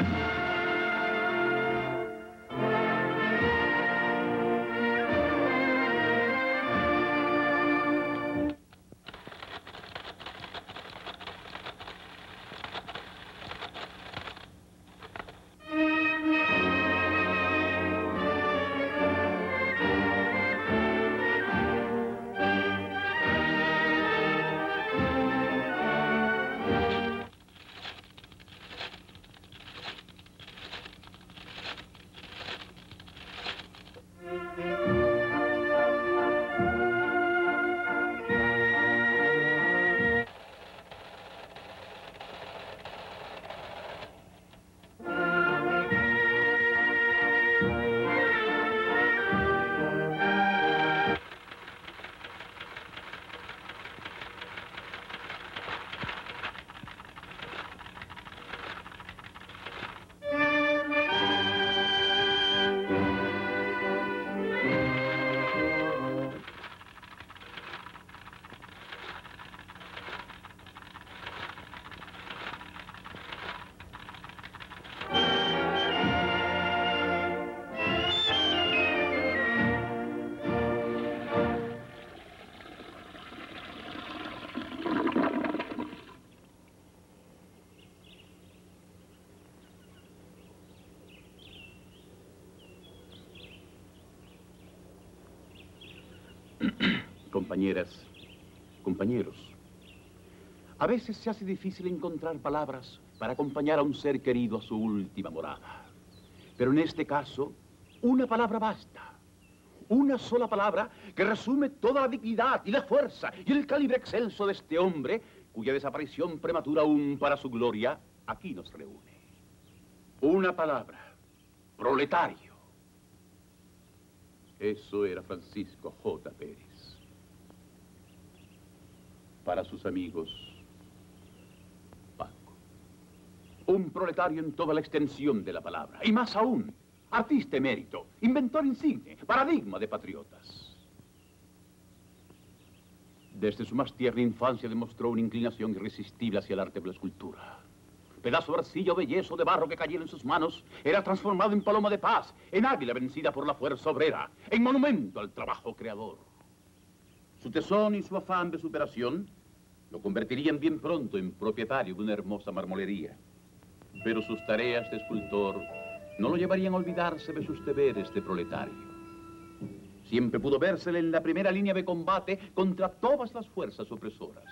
Compañeras, compañeros, a veces se hace difícil encontrar palabras para acompañar a un ser querido a su última morada. Pero en este caso, una palabra basta. Una sola palabra que resume toda la dignidad y la fuerza y el calibre excelso de este hombre, cuya desaparición prematura aún para su gloria aquí nos reúne. Una palabra: proletario. Eso era Francisco J. Pérez. Para sus amigos, Paco. Un proletario en toda la extensión de la palabra. Y más aún, artista emérito, inventor insigne, paradigma de patriotas. Desde su más tierna infancia demostró una inclinación irresistible hacia el arte de la escultura. Pedazo de arcilla o bellezo de barro que cayera en sus manos era transformado en paloma de paz, en águila vencida por la fuerza obrera, en monumento al trabajo creador. Su tesón y su afán de superación lo convertirían bien pronto en propietario de una hermosa marmolería. Pero sus tareas de escultor no lo llevarían a olvidarse de sus deberes de proletario. Siempre pudo vérsele en la primera línea de combate contra todas las fuerzas opresoras.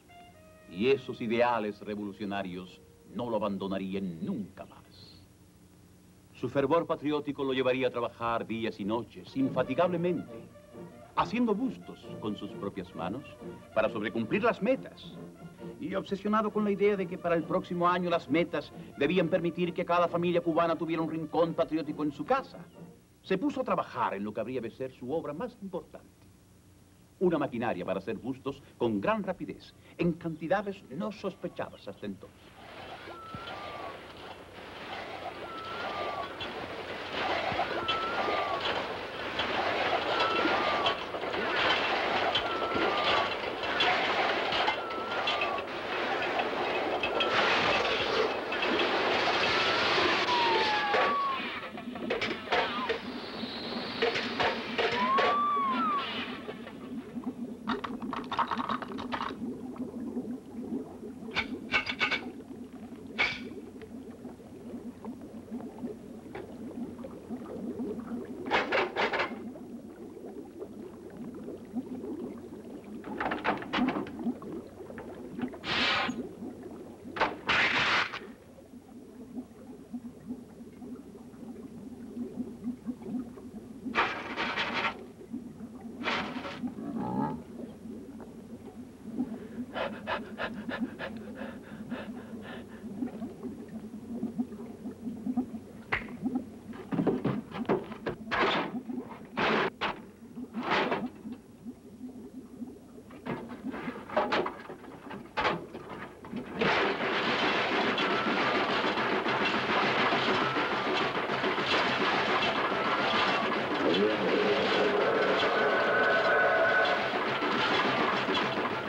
Y esos ideales revolucionarios no lo abandonarían nunca más. Su fervor patriótico lo llevaría a trabajar días y noches, infatigablemente, haciendo bustos con sus propias manos para sobrecumplir las metas. Y obsesionado con la idea de que para el próximo año las metas debían permitir que cada familia cubana tuviera un rincón patriótico en su casa, se puso a trabajar en lo que habría de ser su obra más importante. Una maquinaria para hacer bustos con gran rapidez, en cantidades no sospechadas hasta entonces.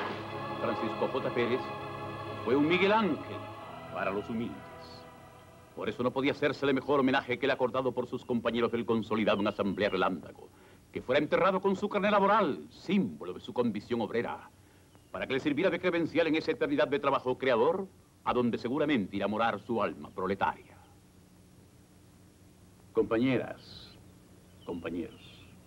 Francisco J. Pérez fue un Miguel Ángel para los humildes. Por eso no podía hacérsele mejor homenaje que el acordado por sus compañeros del consolidado en Asamblea Relándago, que fuera enterrado con su carnet laboral, símbolo de su condición obrera, para que le sirviera de credencial en esa eternidad de trabajo creador, a donde seguramente irá a morar su alma proletaria. Compañeras, compañeros,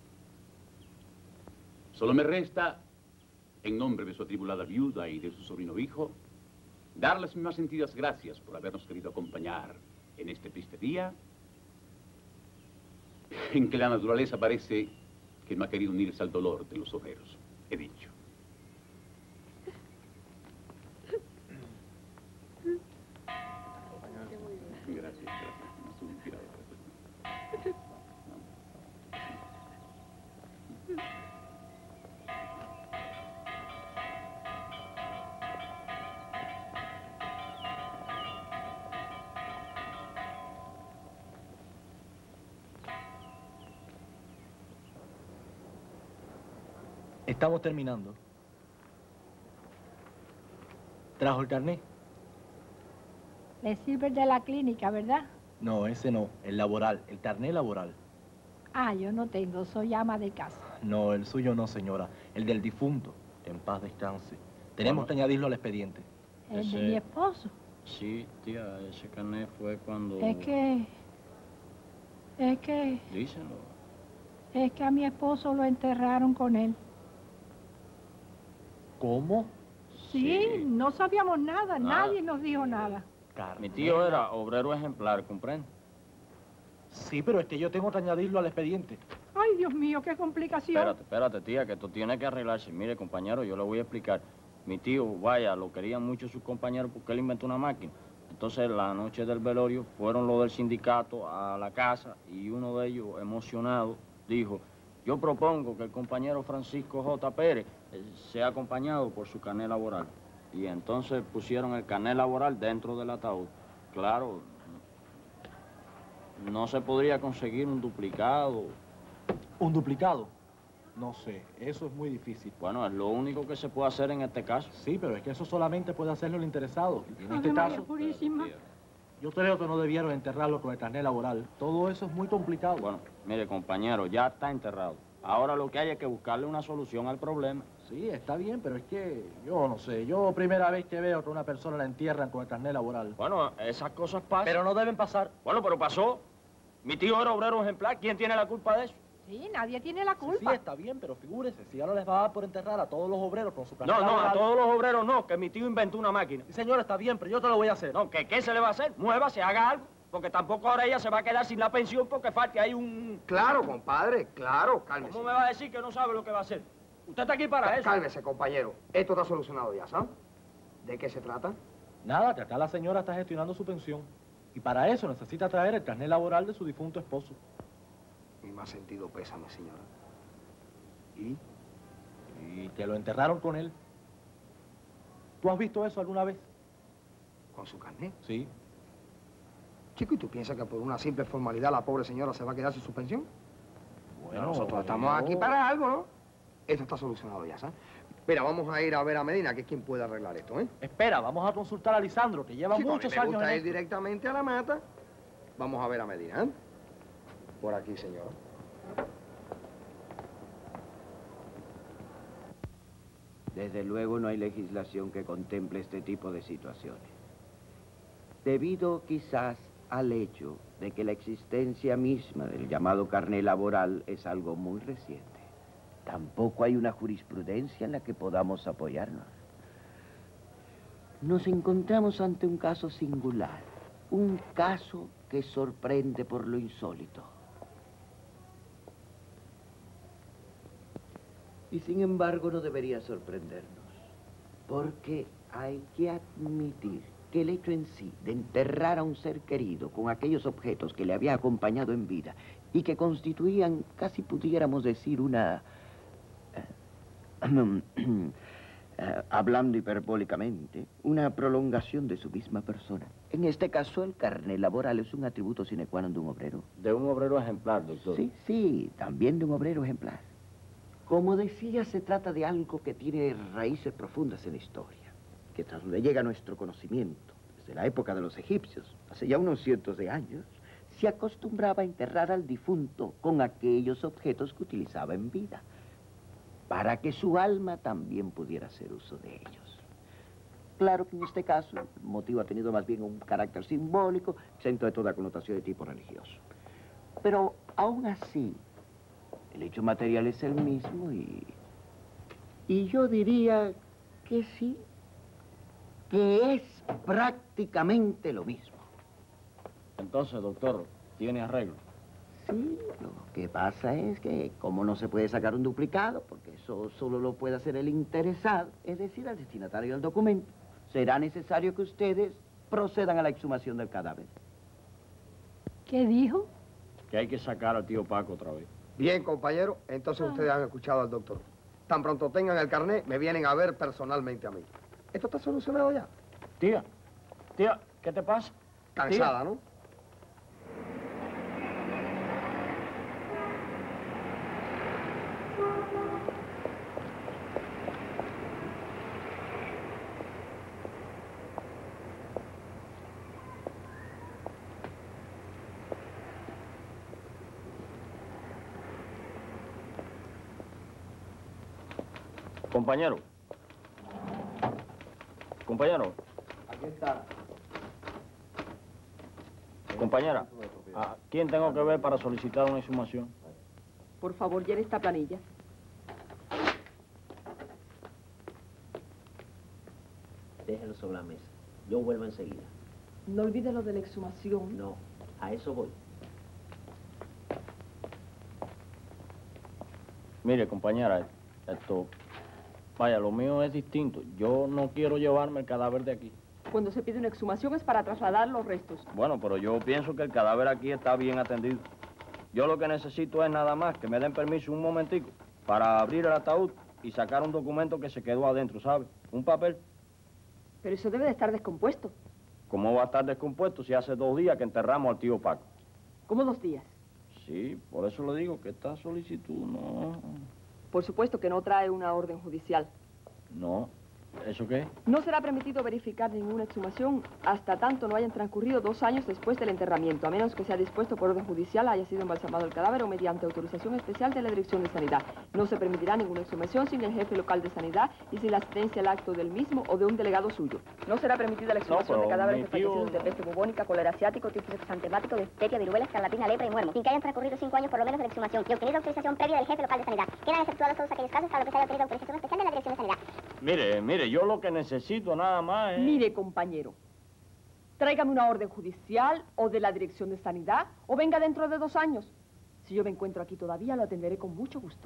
solo me resta, en nombre de su atribulada viuda y de su sobrino hijo, darles mis más sentidas gracias por habernos querido acompañar en este triste día, en que la naturaleza parece que no ha querido unirse al dolor de los obreros. He dicho. Gracias, gracias. Estamos terminando. ¿Trajo el carnet? Le sirve el de la clínica, ¿verdad? No, ese no. El laboral. El carnet laboral. Ah, yo no tengo, soy ama de casa. No, el suyo no, señora. El del difunto. Que en paz descanse. Tenemos que añadirlo al expediente. El de mi esposo. Sí, tía, ese carnet fue cuando... Es que Díselo. a mi esposo lo enterraron con él. ¿Cómo? Sí, no sabíamos nada, Nada. nadie nos dijo nada. Carnet. Mi tío era obrero ejemplar, ¿comprende? Sí, pero es que yo tengo que añadirlo al expediente. Ay, Dios mío, qué complicación. Espérate, tía, que esto tiene que arreglarse. Mire, compañero, yo le voy a explicar. Mi tío, vaya, lo querían mucho sus compañeros porque él inventó una máquina. Entonces, la noche del velorio, fueron los del sindicato a la casa y uno de ellos, emocionado, dijo: yo propongo que el compañero Francisco J. Pérez sea acompañado por su carnet laboral. Y entonces pusieron el carnet laboral dentro del ataúd. Claro, no se podría conseguir un duplicado. ¿Un duplicado? No sé, eso es muy difícil. Bueno, es lo único que se puede hacer en este caso. Sí, pero es que eso solamente puede hacerlo el interesado. Y en Ave este María caso, Purísima. yo creo que no debieron enterrarlo con el carnet laboral. Todo eso es muy complicado. Bueno, mire, compañero, ya está enterrado. Ahora lo que hay es que buscarle una solución al problema. Sí, está bien, pero es que yo no sé. Yo primera vez que veo que una persona la entierran con el carnet laboral. Bueno, esas cosas pasan. Pero no deben pasar. Bueno, pero pasó. Mi tío era obrero ejemplar. ¿Quién tiene la culpa de eso? Sí, nadie tiene la Sí, culpa. está bien, pero figúrese, si ahora les va a dar por enterrar a todos los obreros con su carnet No, laboral. a todos los obreros no, que mi tío inventó una máquina. Sí, señor, está bien, pero yo te lo voy a hacer. No, que ¿qué se le va a hacer? Muévase, haga algo. Porque tampoco ahora ella se va a quedar sin la pensión porque falte ahí un... Claro, compadre, claro, cálmese. ¿Cómo me va a decir que no sabe lo que va a hacer? Usted está aquí para eso. Cálmese, compañero. Esto está solucionado ya, ¿sabes? ¿De qué se trata? Nada, que acá la señora está gestionando su pensión. Y para eso necesita traer el carnet laboral de su difunto esposo. Mi más sentido pésame, señora. Y que lo enterraron con él. ¿Tú has visto eso alguna vez? ¿Con su carnet? Sí. Chico, ¿y tú piensas que por una simple formalidad la pobre señora se va a quedar sin su pensión? Bueno, nosotros estamos aquí para algo, ¿no? Esto está solucionado ya, ¿sabes? Mira, vamos a ir a ver a Medina, que es quien puede arreglar esto, ¿eh? Espera, vamos a consultar a Lisandro, que lleva Sí, no, muchos me años gusta en ir esto. directamente a la mata. Vamos a ver a Medina, ¿eh? Por aquí, señor. Desde luego no hay legislación que contemple este tipo de situaciones. Debido quizás al hecho de que la existencia misma del llamado carné laboral es algo muy reciente. Tampoco hay una jurisprudencia en la que podamos apoyarnos. Nos encontramos ante un caso singular, un caso que sorprende por lo insólito. Y sin embargo no debería sorprendernos, porque hay que admitir que el hecho en sí de enterrar a un ser querido con aquellos objetos que le había acompañado en vida y que constituían, casi pudiéramos decir, una... hablando hiperbólicamente, una prolongación de su misma persona. En este caso, el carnet laboral es un atributo sine qua non de un obrero. De un obrero ejemplar, doctor. Sí, también de un obrero ejemplar. Como decía, se trata de algo que tiene raíces profundas en la historia, que tras donde llega nuestro conocimiento, desde de la época de los egipcios, hace ya unos cientos de años, se acostumbraba a enterrar al difunto con aquellos objetos que utilizaba en vida, para que su alma también pudiera hacer uso de ellos. Claro que en este caso el motivo ha tenido más bien un carácter simbólico, exento de toda connotación de tipo religioso. Pero aún así, el hecho material es el mismo y yo diría que sí, que es prácticamente lo mismo. Entonces, doctor, ¿tiene arreglo? Sí, lo que pasa es que como no se puede sacar un duplicado, porque eso solo lo puede hacer el interesado, es decir, el destinatario del documento, será necesario que ustedes procedan a la exhumación del cadáver. ¿Qué dijo? Que hay que sacar al tío Paco otra vez. Bien, compañero, entonces ustedes han escuchado al doctor. Tan pronto tengan el carnet, me vienen a ver personalmente a mí. ¿Esto está solucionado ya? Tía, ¿qué te pasa? Cansada, ¿no? Compañero. Compañero. Aquí está. Compañera, ¿a quién tengo que ver para solicitar una exhumación? Por favor, llene esta planilla. Déjelo sobre la mesa. Yo vuelvo enseguida. No olvide lo de la exhumación. No, a eso voy. Mire, compañera, vaya, lo mío es distinto. Yo no quiero llevarme el cadáver de aquí. Cuando se pide una exhumación es para trasladar los restos. Bueno, pero yo pienso que el cadáver aquí está bien atendido. Yo lo que necesito es nada más que me den permiso un momentico para abrir el ataúd y sacar un documento que se quedó adentro, ¿sabe? Un papel. Pero eso debe de estar descompuesto. ¿Cómo va a estar descompuesto si hace 2 días que enterramos al tío Paco? ¿Cómo 2 días? Sí, por eso le digo que esta solicitud no... Por supuesto que no trae una orden judicial. No. ¿Eso qué? No será permitido verificar ninguna exhumación hasta tanto no hayan transcurrido 2 años después del enterramiento, a menos que sea dispuesto por orden judicial, haya sido embalsamado el cadáver o mediante autorización especial de la Dirección de Sanidad. No se permitirá ninguna exhumación sin el jefe local de Sanidad y sin la asistencia al acto del mismo o de un delegado suyo. No será permitida la exhumación de cadáveres de fallecidos de peste bubónica, cólera asiático, tifus exantemático, difteria, viruela, escarlatina, lepra y muermo. Sin que hayan transcurrido 5 años por lo menos de la exhumación y obtenida autorización previa del jefe local de Sanidad. Quedan exceptuados todos aquellos casos para los que se haya obtenido autorización especial de la Dirección de Sanidad. Mire, yo lo que necesito nada más es... Mire, compañero, tráigame una orden judicial o de la Dirección de Sanidad o venga dentro de 2 años. Si yo me encuentro aquí todavía, lo atenderé con mucho gusto.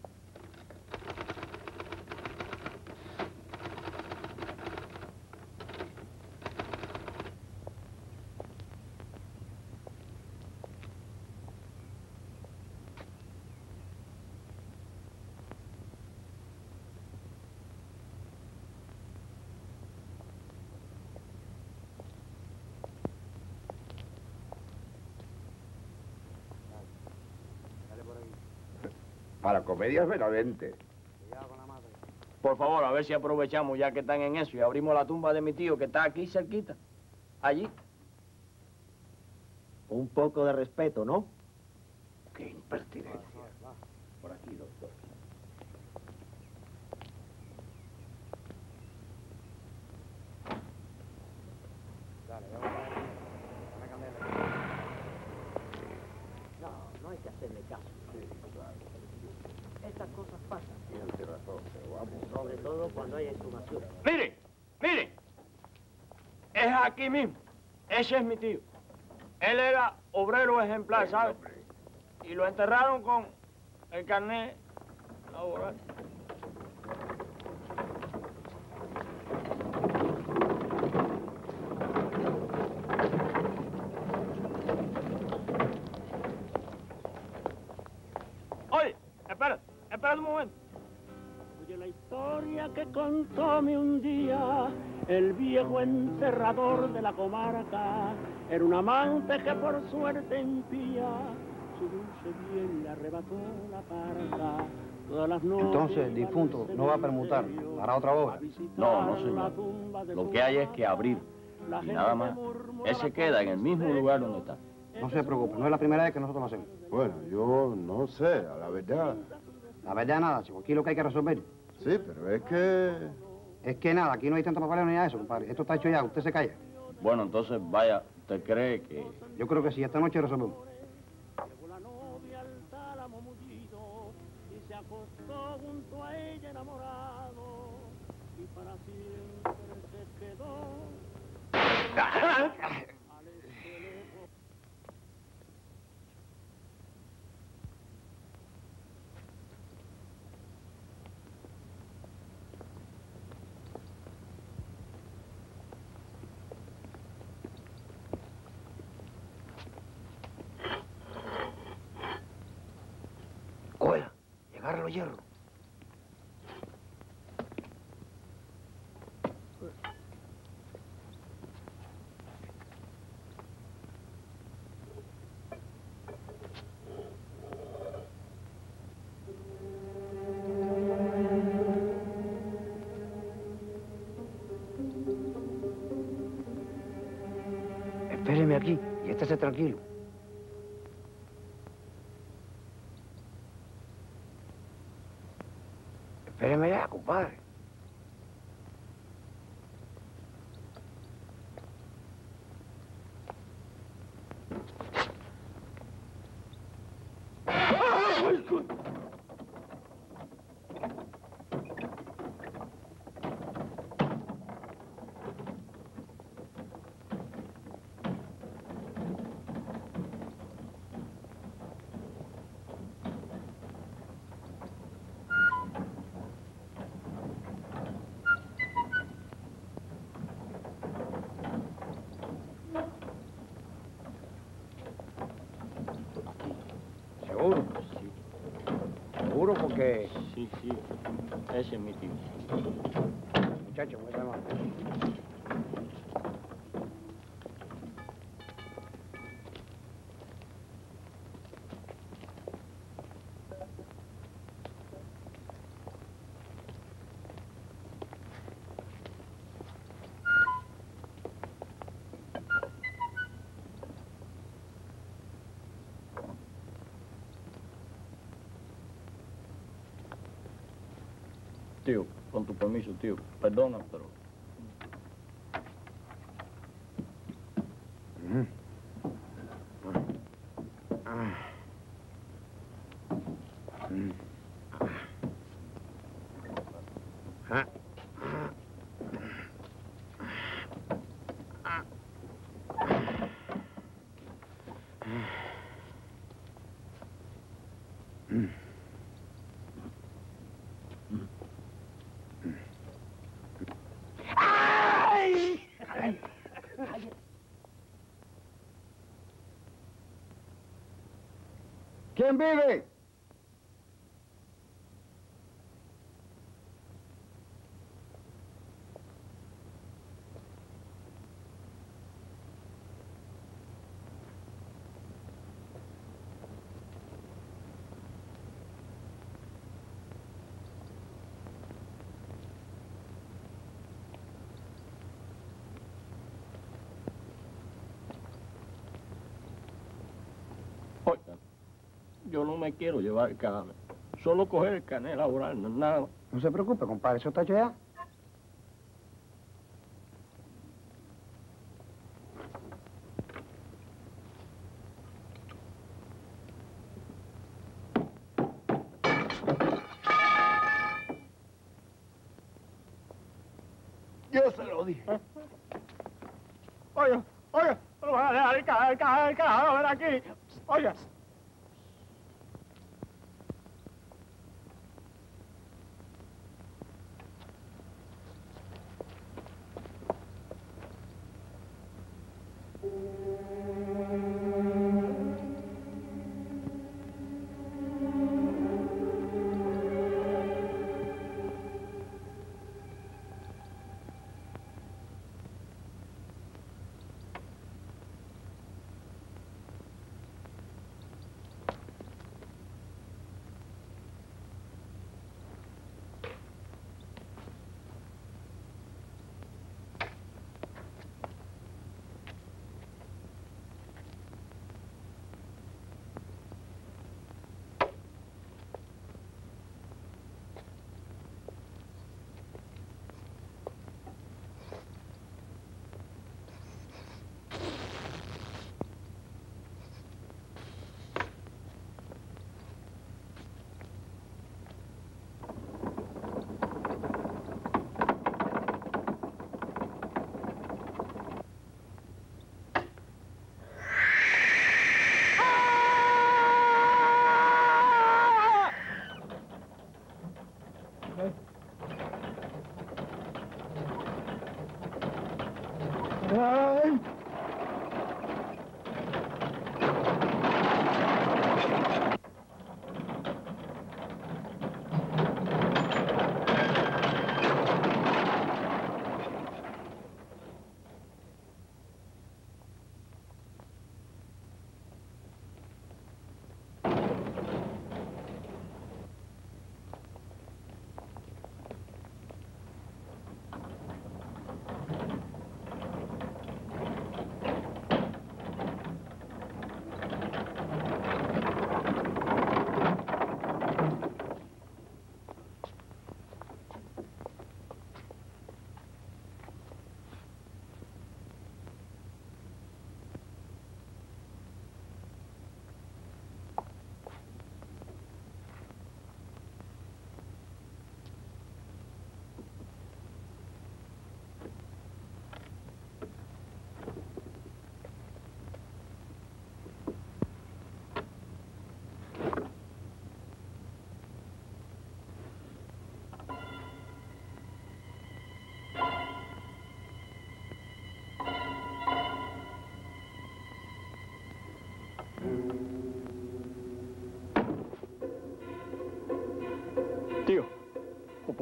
Para comedias veramente. Por favor, a ver si aprovechamos ya que están en eso y abrimos la tumba de mi tío que está aquí cerquita. Allí. Un poco de respeto, ¿no? Qué impertinencia. Por aquí, doctor. No hay que hacerle caso. Estas cosas pasan. Tiene razón, pero vamos. Sobre todo cuando hay exhumación. Mire. Es aquí mismo. Ese es mi tío. Él era obrero ejemplar, ¿sabe? Y lo enterraron con el carnet laboral. Oye, espera un momento. Oye la historia que contóme un día el viejo enterrador de la comarca. Era un amante que por suerte impía su dulce bien le arrebató la parca. Todas las noches Entonces, el difunto no va a permutar, hará otra obra. No, señor. Lo que hay es que abrir Y nada más. Él se queda en el mismo lugar donde está. No se preocupe, no es la primera vez que nosotros lo hacemos. Bueno, yo no sé, a la verdad. La verdad nada, chico. Aquí lo que hay que resolver. Sí, pero es que... Es que nada, aquí no hay tanto papeleo ni nada de eso, compadre. Esto está hecho ya, usted se calla. Bueno, entonces, vaya, ¿usted cree que...? Yo creo que sí, esta noche resolvemos. Llegó la novia al tálamo mullido y se acostó junto a ella enamorado y para siempre se quedó. Cógela, y agarra los hierros. Espéreme aquí y estése tranquilo. Espéreme ya, compadre. ¿Seguro? Sí. Seguro porque... Sí, sí. Ese es mi tío. Muchacho, muy mal. Tío, con tu permiso, tío. Perdona, pero... ¿Quién vive? Oiga, yo no me quiero llevar el cadáver. Solo coger el carnet laboral, no es nada. No se preocupe, compadre, eso está hecho ya. Yo se lo dije. Oiga, oiga, no van a dejar el cadáver aquí. Oiga.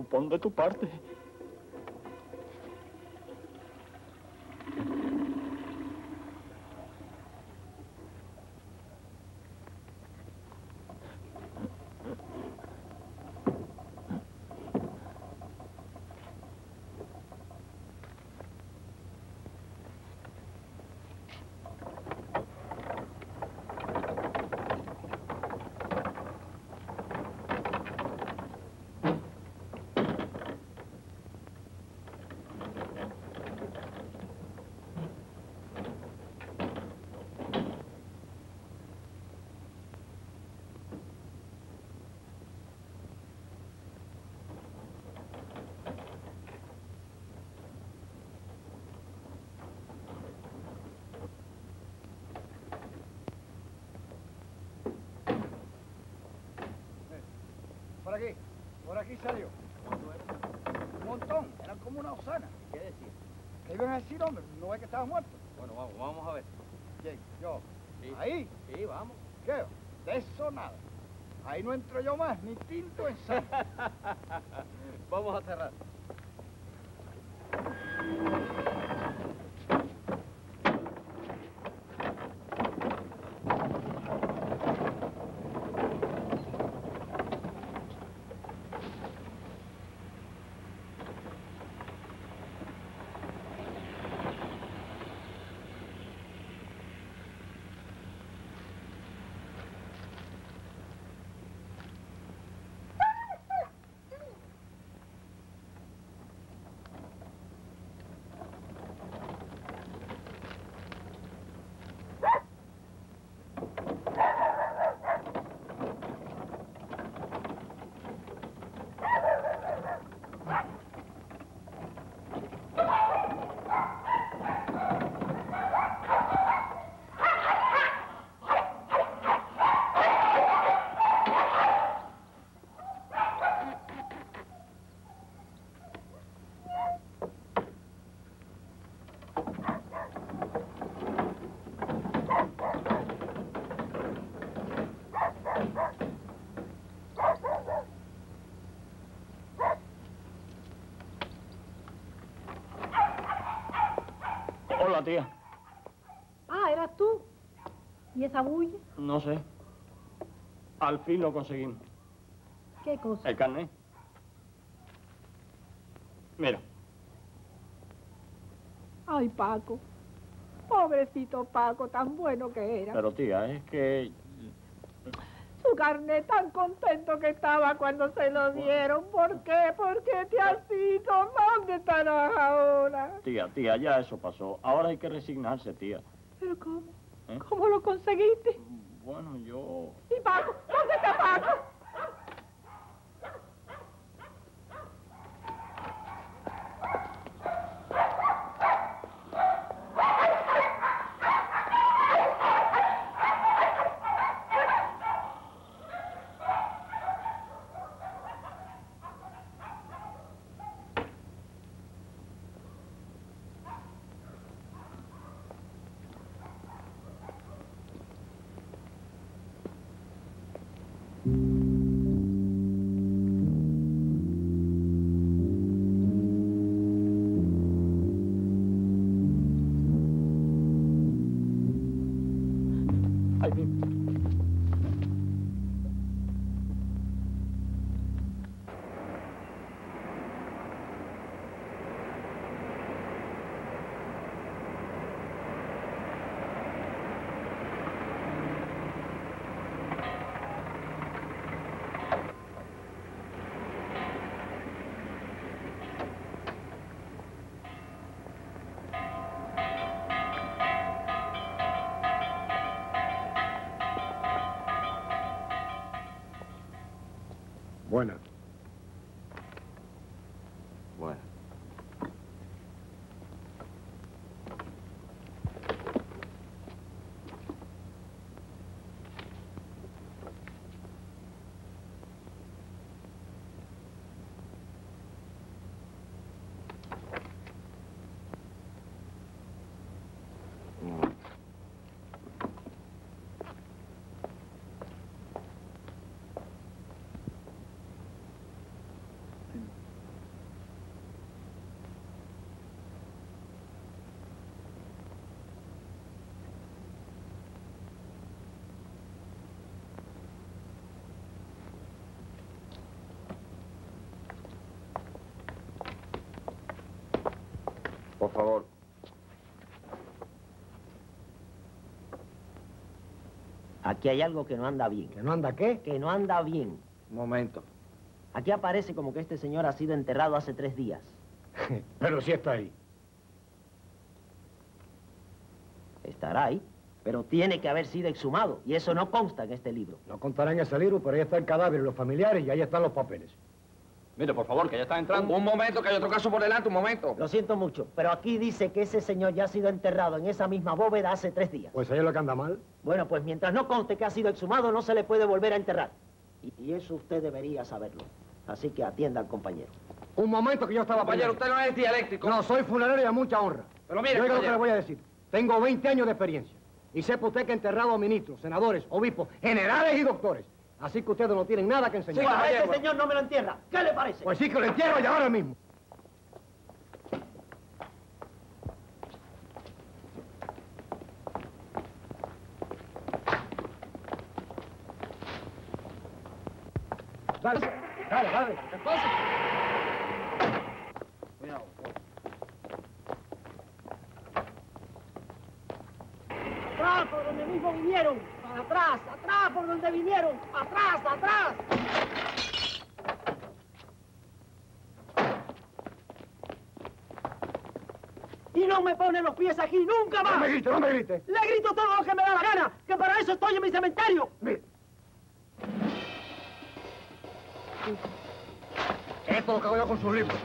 pon de tu parte. Por aquí salió. Un montón, eran como una osana. ¿Qué decía? ¿Qué iban a decir, hombre? ¿No ves que estaba muerto? Bueno, vamos a ver. ¿Quién? ¿Yo? Sí. ¿Ahí? Sí, vamos. ¿Qué? De eso nada. Ahí no entro yo más, ni tinto en sangre. Vamos a cerrar. Hola, tía. Ah, ¿eras tú? ¿Y esa bulla? No sé. Al fin lo conseguimos. ¿Qué cosa? El carnet. Mira. Ay, Paco. Pobrecito Paco, tan bueno que era. Pero, tía, es que... Su carnet tan contento que estaba cuando se lo dieron. ¿Por qué? ¿Por qué te has ido? ¿Dónde estarás ahora? Tía, ya eso pasó. Ahora hay que resignarse, tía. ¿Pero cómo? ¿Eh? ¿Cómo lo conseguiste? Bueno, yo... ¿Y Paco? ¿Dónde está Paco? Buena. Bueno. favor. Aquí hay algo que no anda bien. ¿Que no anda qué? Que no anda bien. Un momento. Aquí aparece como que este señor ha sido enterrado hace 3 días. Pero sí está ahí. Estará ahí, pero tiene que haber sido exhumado, y eso no consta en este libro. No contará en ese libro, pero ahí está el cadáver y los familiares, y ahí están los papeles. Mire, por favor, que ya está entrando. Un momento, que hay otro caso por delante, un momento. Lo siento mucho, pero aquí dice que ese señor ya ha sido enterrado en esa misma bóveda hace 3 días. Pues ahí es lo que anda mal. Bueno, pues mientras no conste que ha sido exhumado, no se le puede volver a enterrar. Y eso usted debería saberlo. Así que atienda al compañero. Un momento que yo estaba... Compañero, usted no es dialéctico. No, soy funerario y a mucha honra. Pero mire, yo lo que caballero. le voy a decir. Tengo 20 años de experiencia. Y sepa usted que he enterrado a ministros, senadores, obispos, generales y doctores. Así que ustedes no tienen nada que enseñar. Pues a ese señor no me lo entierra. ¿Qué le parece? Pues sí que lo entierro y ahora mismo. Dale, dale, dale. ¿Qué pasa? Cuidado. ¡Atrás, por donde mismo vinieron! ¡Atrás, atrás, por donde vinieron! ¡Atrás, atrás! Y no me pone los pies aquí nunca más. No me grite, no me grite. Le grito todo lo que me da la gana, que para eso estoy en mi cementerio. Mire. Esto es lo que hago yo con sus libros.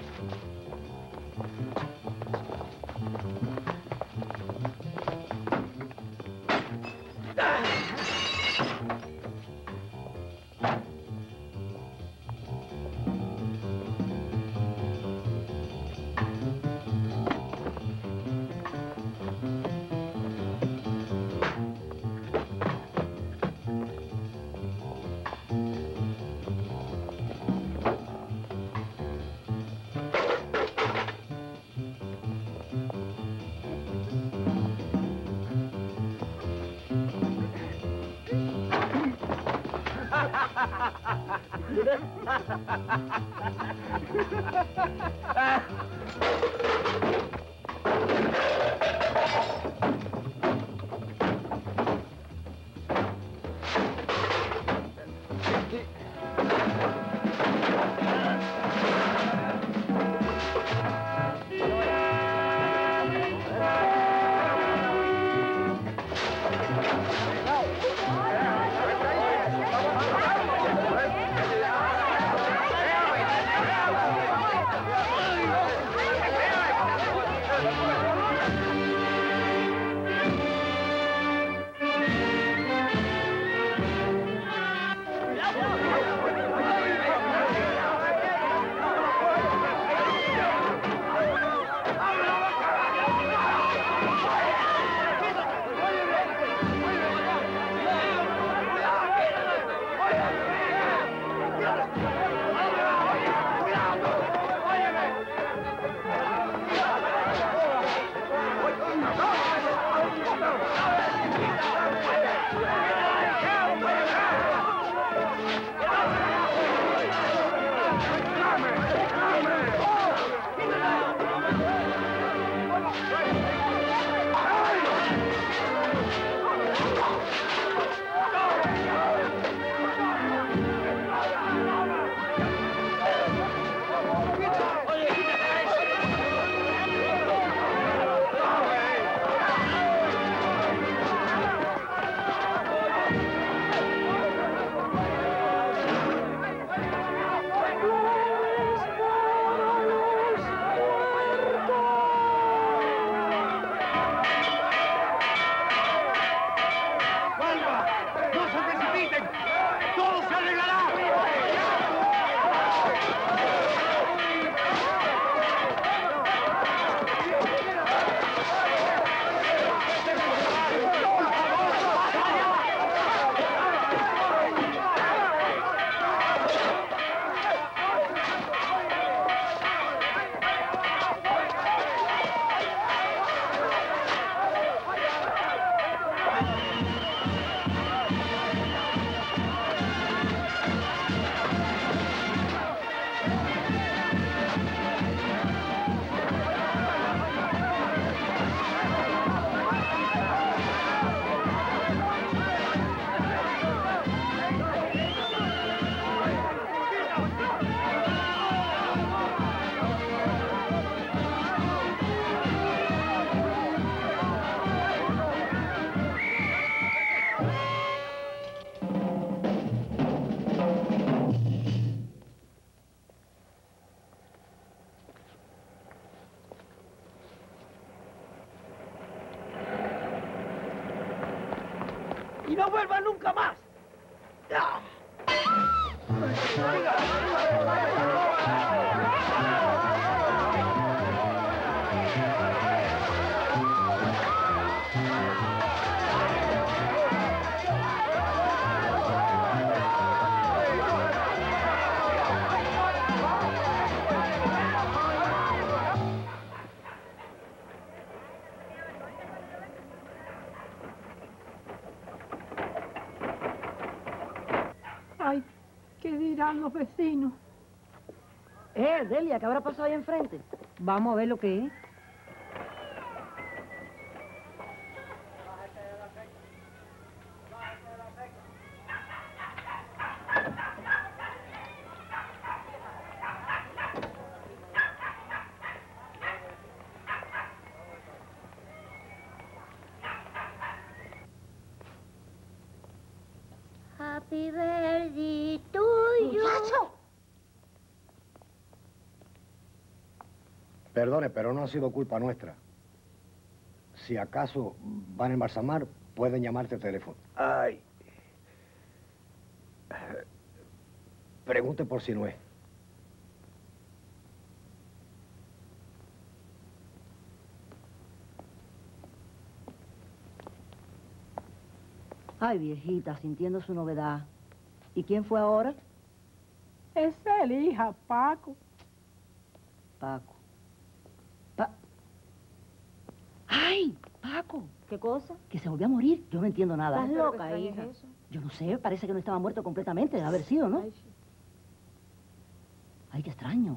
y no vuelva nunca más. ¡Ah! Ay, ¿qué dirán los vecinos? Delia, ¿qué habrá pasado ahí enfrente? Vamos a ver lo que es. Happy birthday to you. ¡Muchacho! Perdone, pero no ha sido culpa nuestra. Si acaso van a embalsamar, pueden llamarte al teléfono. Ay. Pregunte por si no es. Ay, viejita, sintiendo su novedad. ¿Y quién fue ahora? Es él, hija, Paco. Paco. ¡Ay, Paco! ¿Qué cosa? Que se volvió a morir. Yo no entiendo nada. ¿Estás loca, hija? Yo no sé, parece que no estaba muerto completamente, debe haber sido, ¿no? Ay, sí. Ay, qué extraño.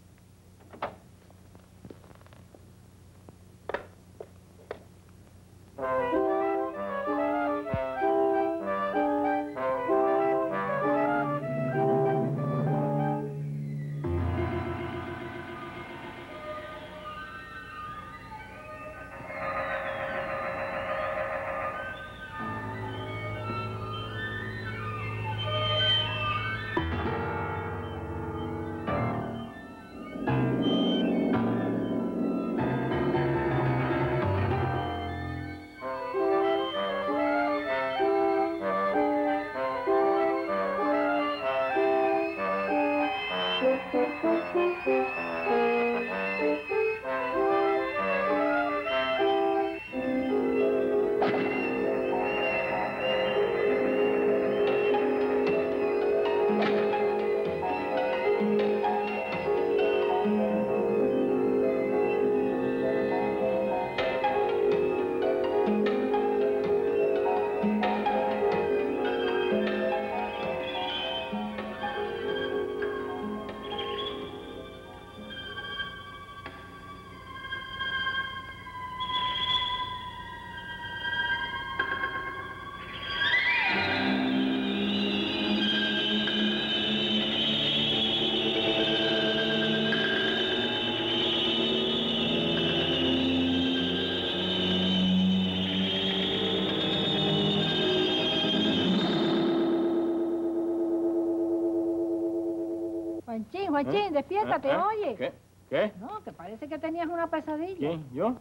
Juanchín, despiértate, oye. ¿Qué? ¿Qué? No, que parece que tenías una pesadilla. ¿Quién? ¿Yo?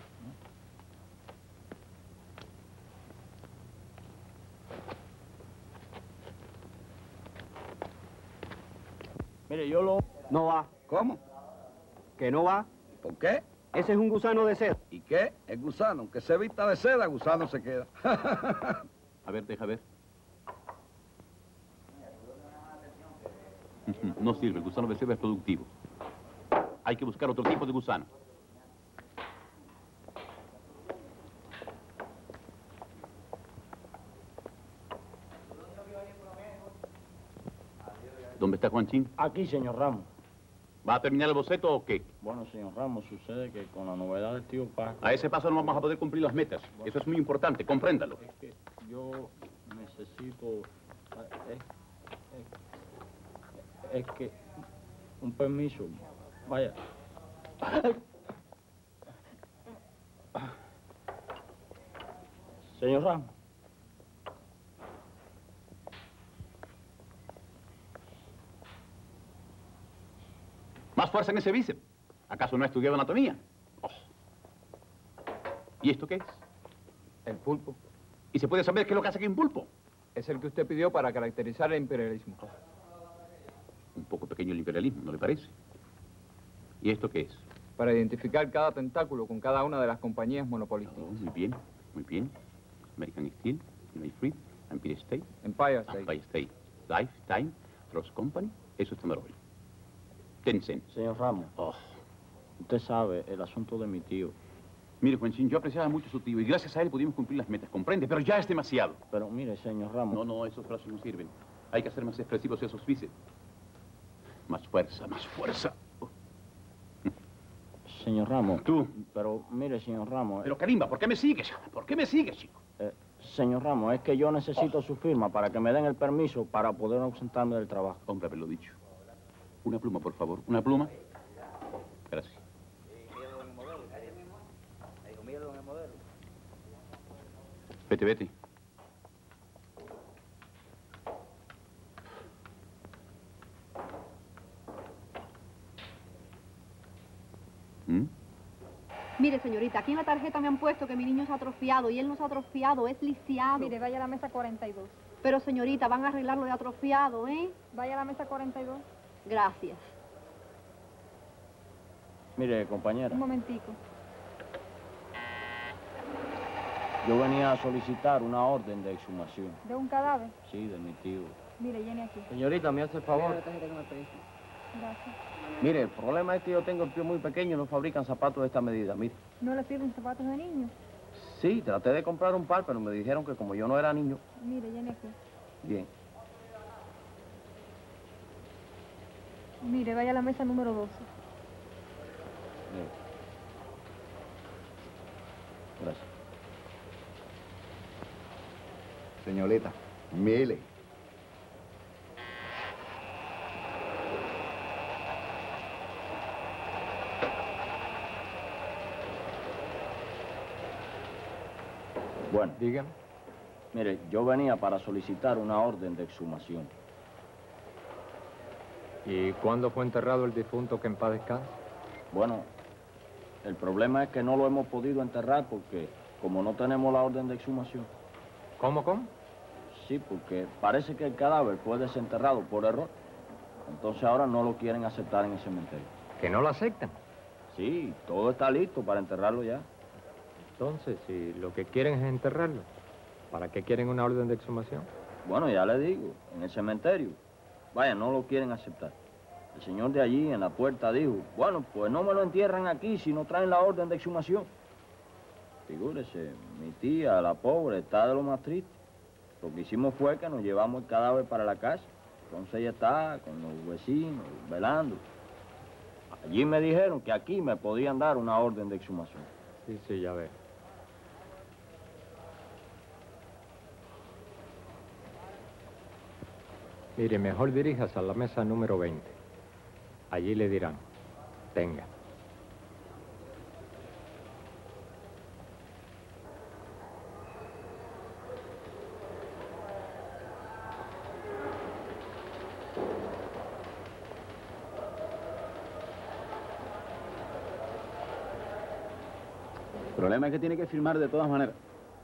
Mire, yo lo... No va. ¿Cómo? ¿Que no va? ¿Por qué? Ese es un gusano de seda. ¿Y qué? Es gusano. Aunque se vista de seda, gusano se queda. A ver, deja ver. No sirve, el gusano de seda es productivo. Hay que buscar otro tipo de gusano. ¿Dónde está Juanchín? Aquí, señor Ramos. ¿Va a terminar el boceto o qué? Bueno, señor Ramos, sucede que con la novedad del tío Paco... A ese paso no vamos a poder cumplir las metas. Eso es muy importante, compréndalo. Es que yo necesito... Es que... Un permiso. Vaya. Señor Ramos. Más fuerza en ese bíceps. ¿Acaso no ha estudiado anatomía? Oh. ¿Y esto qué es? El pulpo. ¿Y se puede saber qué es lo que hace aquí un pulpo? Es el que usted pidió para caracterizar el imperialismo. Un poco pequeño el imperialismo, ¿no le parece? ¿Y esto qué es? Para identificar cada tentáculo con cada una de las compañías monopolísticas. Oh, muy bien, muy bien. American Steel, United Fruit, Empire State. Empire State. Empire State. Lifetime, Trust Company, eso es Standard Oil. Tencent. Señor Ramos, usted sabe el asunto de mi tío. Mire, Juancín, yo apreciaba mucho a su tío y gracias a él pudimos cumplir las metas, comprende, pero ya es demasiado. Pero mire, señor Ramos. No, esos brazos no sirven. Hay que hacer más expresivos esos bíceps. Más fuerza, más fuerza. Señor Ramos. Tú. Pero mire, señor Ramos. Pero Kalimba, ¿por qué me sigues? ¿Por qué me sigues, chico? Señor Ramos, es que yo necesito su firma para que me den el permiso para poder ausentarme del trabajo. Hombre, haberlo dicho. Una pluma, por favor. ¿Una pluma? Gracias. Vete, vete. Mire, señorita, aquí en la tarjeta me han puesto que mi niño es atrofiado y él no es atrofiado, es lisiado. Mire, vaya a la mesa 42. Pero, señorita, van a arreglar lo de atrofiado, ¿eh? Vaya a la mesa 42. Gracias. Mire, compañera. Un momentico. Yo venía a solicitar una orden de exhumación. ¿De un cadáver? Sí, de mi tío. Mire, llene aquí. Señorita, ¿me hace el favor? Gracias. Mire, el problema es que yo tengo el pie muy pequeño y no fabrican zapatos de esta medida, mire. ¿No le sirven zapatos de niño? Sí, traté de comprar un par, pero me dijeron que como yo no era niño... Mire, llene aquí. Bien. Mire, vaya a la mesa número 12. Bien. Gracias. Señorita, mire. Bueno. Dígame. Mire, yo venía para solicitar una orden de exhumación. ¿Y cuándo fue enterrado el difunto que en paz descansa? Bueno, el problema es que no lo hemos podido enterrar porque como no tenemos la orden de exhumación. ¿Cómo? Sí, porque parece que el cadáver fue desenterrado por error. Entonces ahora no lo quieren aceptar en el cementerio. ¿Que no lo aceptan? Sí, todo está listo para enterrarlo ya. Entonces, si lo que quieren es enterrarlo, ¿para qué quieren una orden de exhumación? Bueno, ya le digo, en el cementerio. Vaya, no lo quieren aceptar. El señor de allí en la puerta dijo, bueno, pues no me lo entierran aquí si no traen la orden de exhumación. Figúrese, mi tía, la pobre, está de lo más triste. Lo que hicimos fue que nos llevamos el cadáver para la casa. Entonces ella está con los vecinos, velando. Allí me dijeron que aquí me podían dar una orden de exhumación. Sí, ya veo. Mire, mejor diríjase a la mesa número 20. Allí le dirán, tenga. El problema es que tiene que firmar de todas maneras.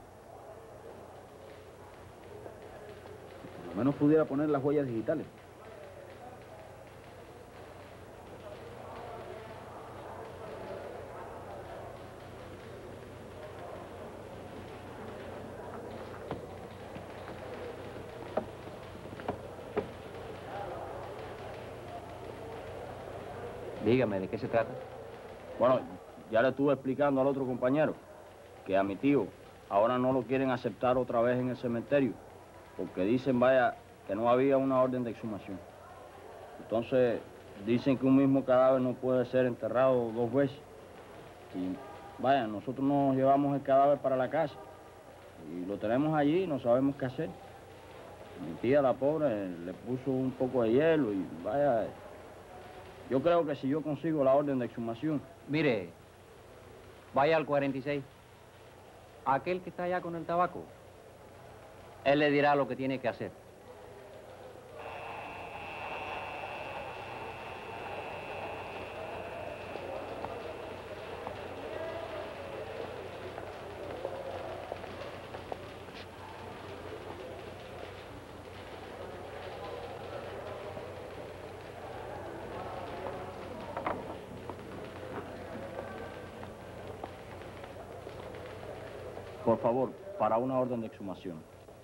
Por lo menos pudiera poner las huellas digitales. Dígame, ¿de qué se trata? Bueno, ya le estuve explicando al otro compañero que a mi tío ahora no lo quieren aceptar otra vez en el cementerio porque dicen, vaya, que no había una orden de exhumación. Entonces, dicen que un mismo cadáver no puede ser enterrado dos veces. Y, vaya, nosotros nos llevamos el cadáver para la casa y lo tenemos allí y no sabemos qué hacer. Mi tía, la pobre, le puso un poco de hielo y, vaya, yo creo que si yo consigo la orden de exhumación... Mire, vaya al 46. Aquel que está allá con el tabaco, él le dirá lo que tiene que hacer. Por favor, para una orden de exhumación.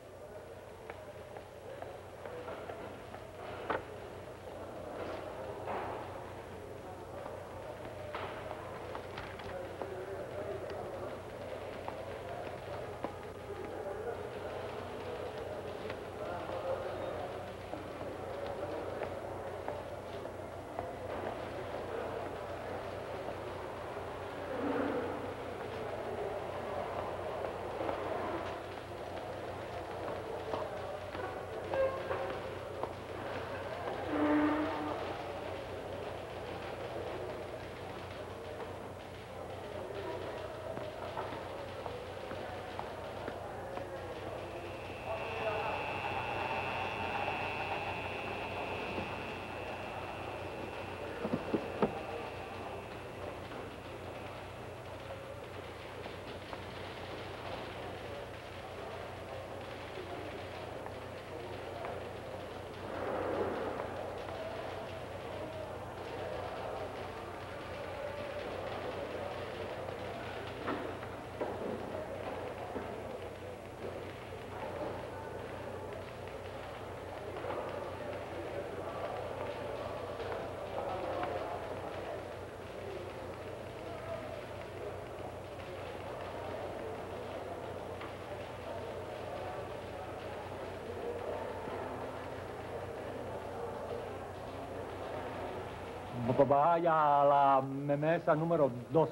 Vaya a la mesa número 12.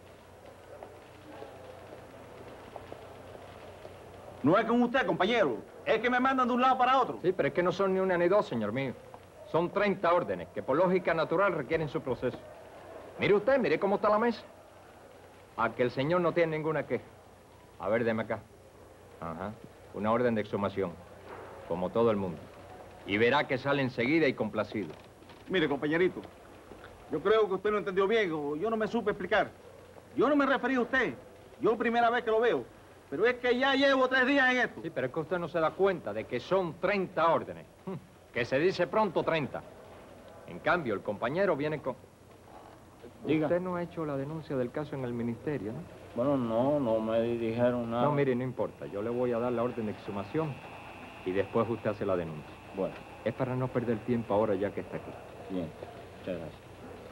No es con usted, compañero. Es que me mandan de un lado para otro. Sí, pero es que no son ni una ni dos, señor mío. Son 30 órdenes que por lógica natural requieren su proceso. Mire usted, mire cómo está la mesa. A que el señor no tiene ninguna queja. A ver, deme acá. Ajá. Una orden de exhumación. Como todo el mundo. Y verá que sale enseguida y complacido. Mire, compañerito. Yo creo que usted no entendió bien o yo no me supe explicar. Yo no me referí a usted. Yo primera vez que lo veo. Pero es que ya llevo 3 días en esto. Sí, pero es que usted no se da cuenta de que son 30 órdenes. Que se dice pronto 30. En cambio, el compañero viene con... Diga. Usted no ha hecho la denuncia del caso en el ministerio, ¿no? Bueno, no me dijeron nada. No, mire, no importa. Yo le voy a dar la orden de exhumación y después usted hace la denuncia. Bueno. Es para no perder tiempo ahora ya que está aquí. Bien, muchas gracias.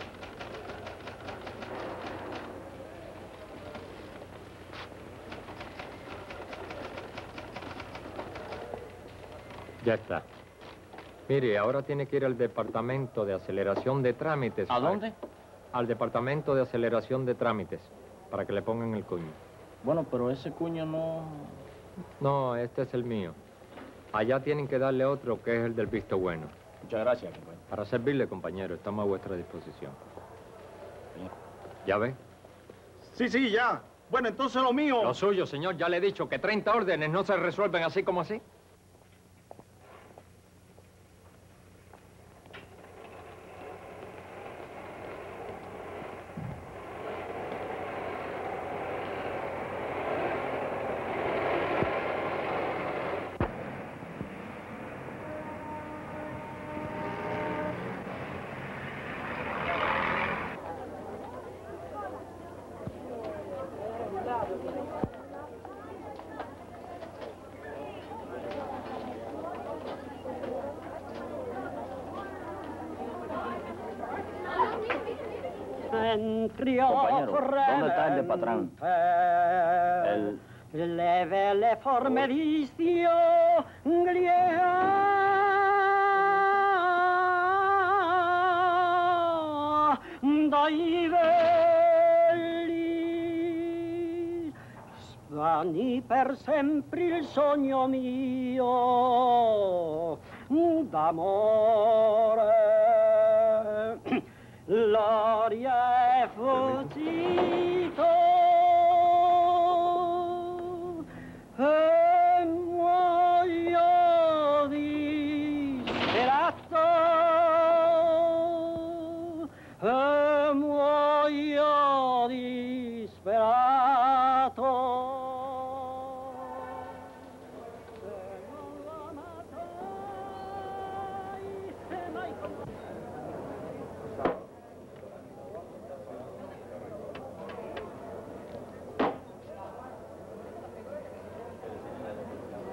Ya está. Mire, ahora tiene que ir al departamento de aceleración de trámites. ¿A dónde? Al departamento de aceleración de trámites, para que le pongan el cuño. Bueno, pero ese cuño no... No, este es el mío. Allá tienen que darle otro, que es el del visto bueno. Muchas gracias, compañero. Para servirle, compañero, estamos a vuestra disposición. Bien. ¿Ya ve? Sí, ya. Bueno, entonces lo mío... Lo suyo, señor, ya le he dicho que 30 órdenes no se resuelven así como así. Compañero, ¿dónde está el de Patrán? Leve le formelicio glia dai belli svani per sempre il sogno mio d'amore. L'aria è fuggito e muoio disperato e muoio disperato.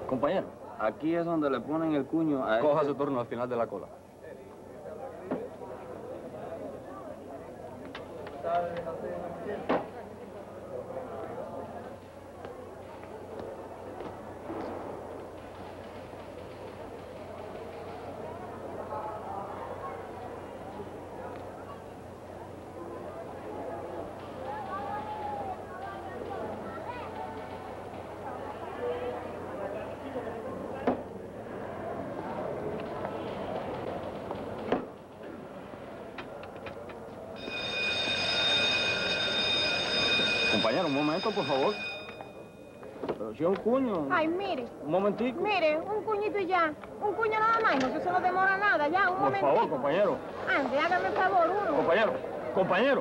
Compañero, aquí es donde le ponen el cuño a... Coja su turno al final de la cola. Compañero, un momento, por favor. Pero si es un cuño... Ay, mire. Un momentico. Mire, un cuñito y ya. Un cuño nada más, no se nos demora nada, ya, un Por momentito. favor, compañero. Ande, hágame el favor, uno. Compañero, compañero.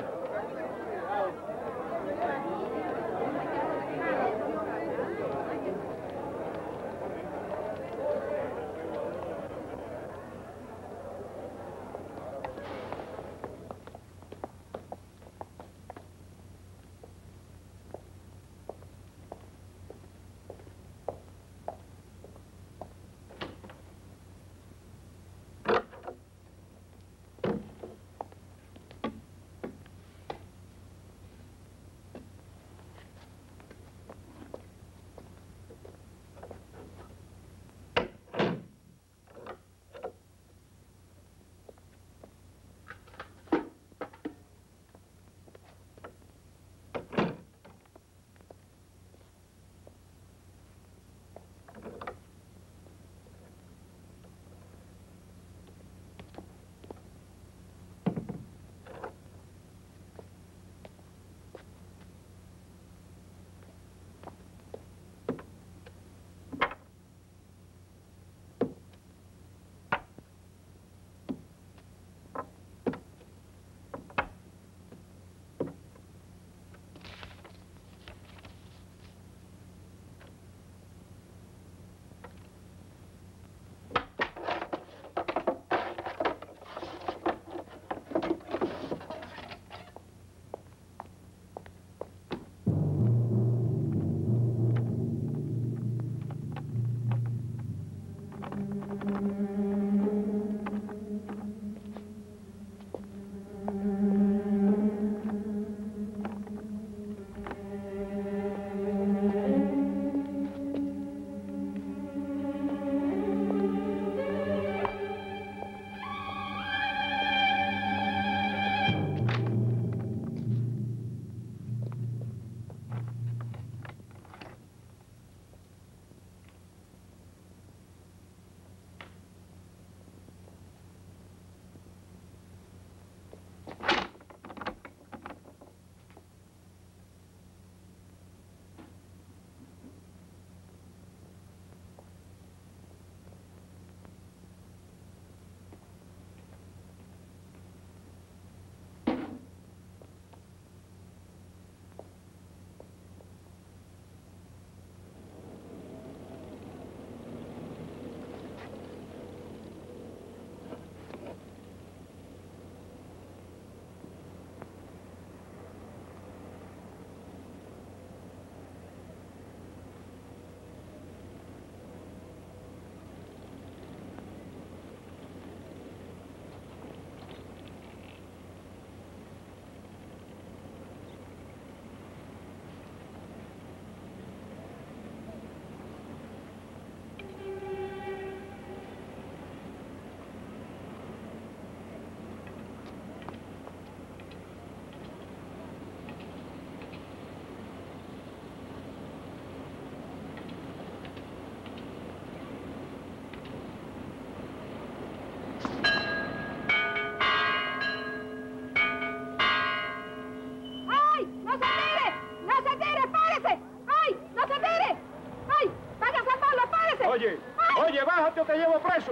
Oye, bájate o te llevo preso.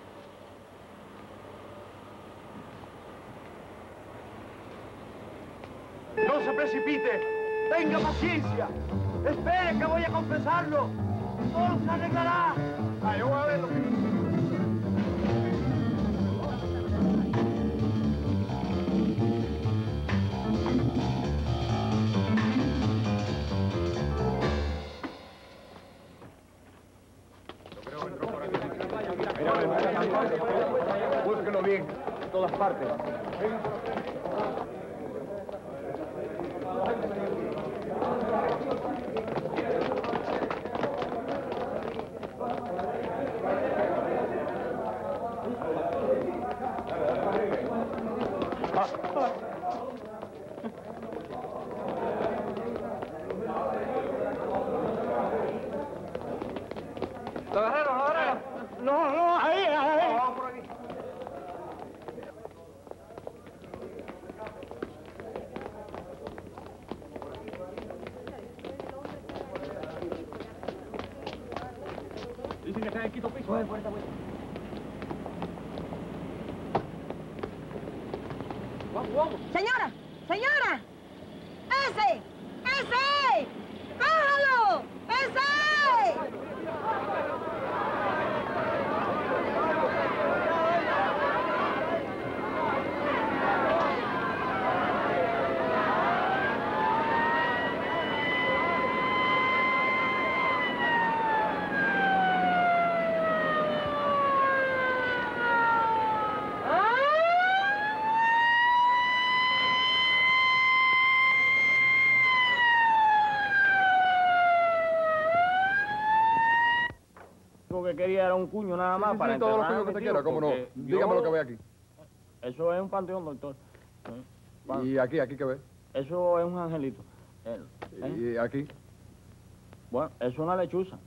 No se precipite. Tenga paciencia. Espere que voy a confesarlo. Todo se arreglará. Yo voy a verlo. Búsquelo bien, en todas partes. ¿Lo agarraron? ¿Lo agarraron? No, ahí. Vamos por aquí. Dicen que está en el quinto piso. Vamos. Señora, señora. ¡Ese! ¡Cójalo! ¡Ese! Lo que quería era un cuño nada más para todos los enterrar a cuños que mi te tío, quiera, cómo no. porque Dígame lo que ve aquí. Eso es un panteón, doctor. ¿Y aquí qué ve? Eso es un angelito. ¿Y aquí? Bueno, eso es una lechuza.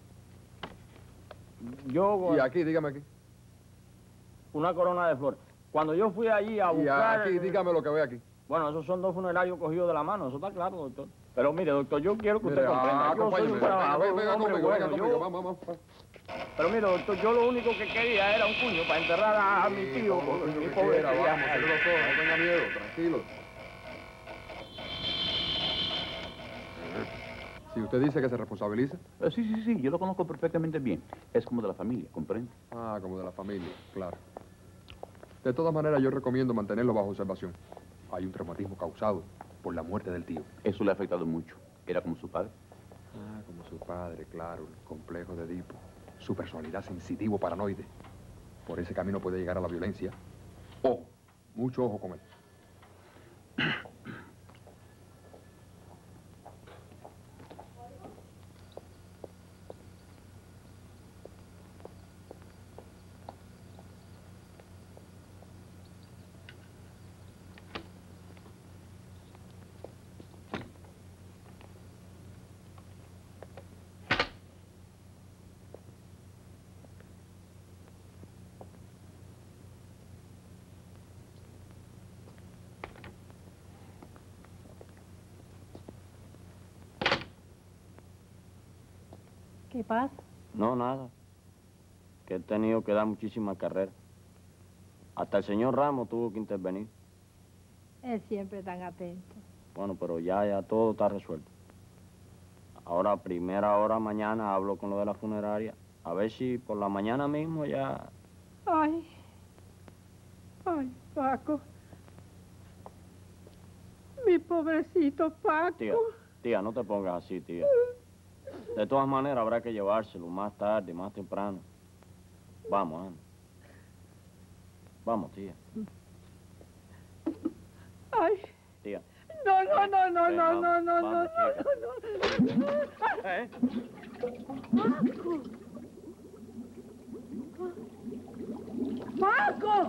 ¿Y aquí? Dígame aquí. Una corona de flores. Cuando yo fui allí a buscar... Y aquí, dígame lo que ve aquí. Bueno, esos son dos funerarios cogidos de la mano, eso está claro, doctor. Pero mire, doctor, yo quiero que usted comprenda. Yo soy un trabajador, un hombre bueno. Vamos. Pero mire, doctor, yo lo único que quería era un cuño para enterrar a mi tío, mi pobre tía. Vamos, cierre los ojos, no tenga miedo, tranquilo. Si usted dice que se responsabiliza. Sí, yo lo conozco perfectamente bien. Es como de la familia, ¿comprende? Ah, como de la familia, claro. De todas maneras, yo recomiendo mantenerlo bajo observación. Hay un traumatismo causado por la muerte del tío. Eso le ha afectado mucho. Era como su padre. Ah, como su padre, claro. El complejo de Edipo. Su personalidad sensitivo paranoide. Por ese camino puede llegar a la violencia. Ojo, mucho ojo con él. ¿Qué pasa? No, nada. Que he tenido que dar muchísimas carreras. Hasta el señor Ramos tuvo que intervenir. Él siempre tan atento. Bueno, pero ya todo está resuelto. Ahora, a primera hora mañana, hablo con lo de la funeraria. A ver si por la mañana mismo ya... Ay, Paco. Mi pobrecito Paco. Tía, no te pongas así, tía. De todas maneras, habrá que llevárselo más tarde, más temprano. Vamos, anda. Vamos, tía. Ay. Tía. No. Paco.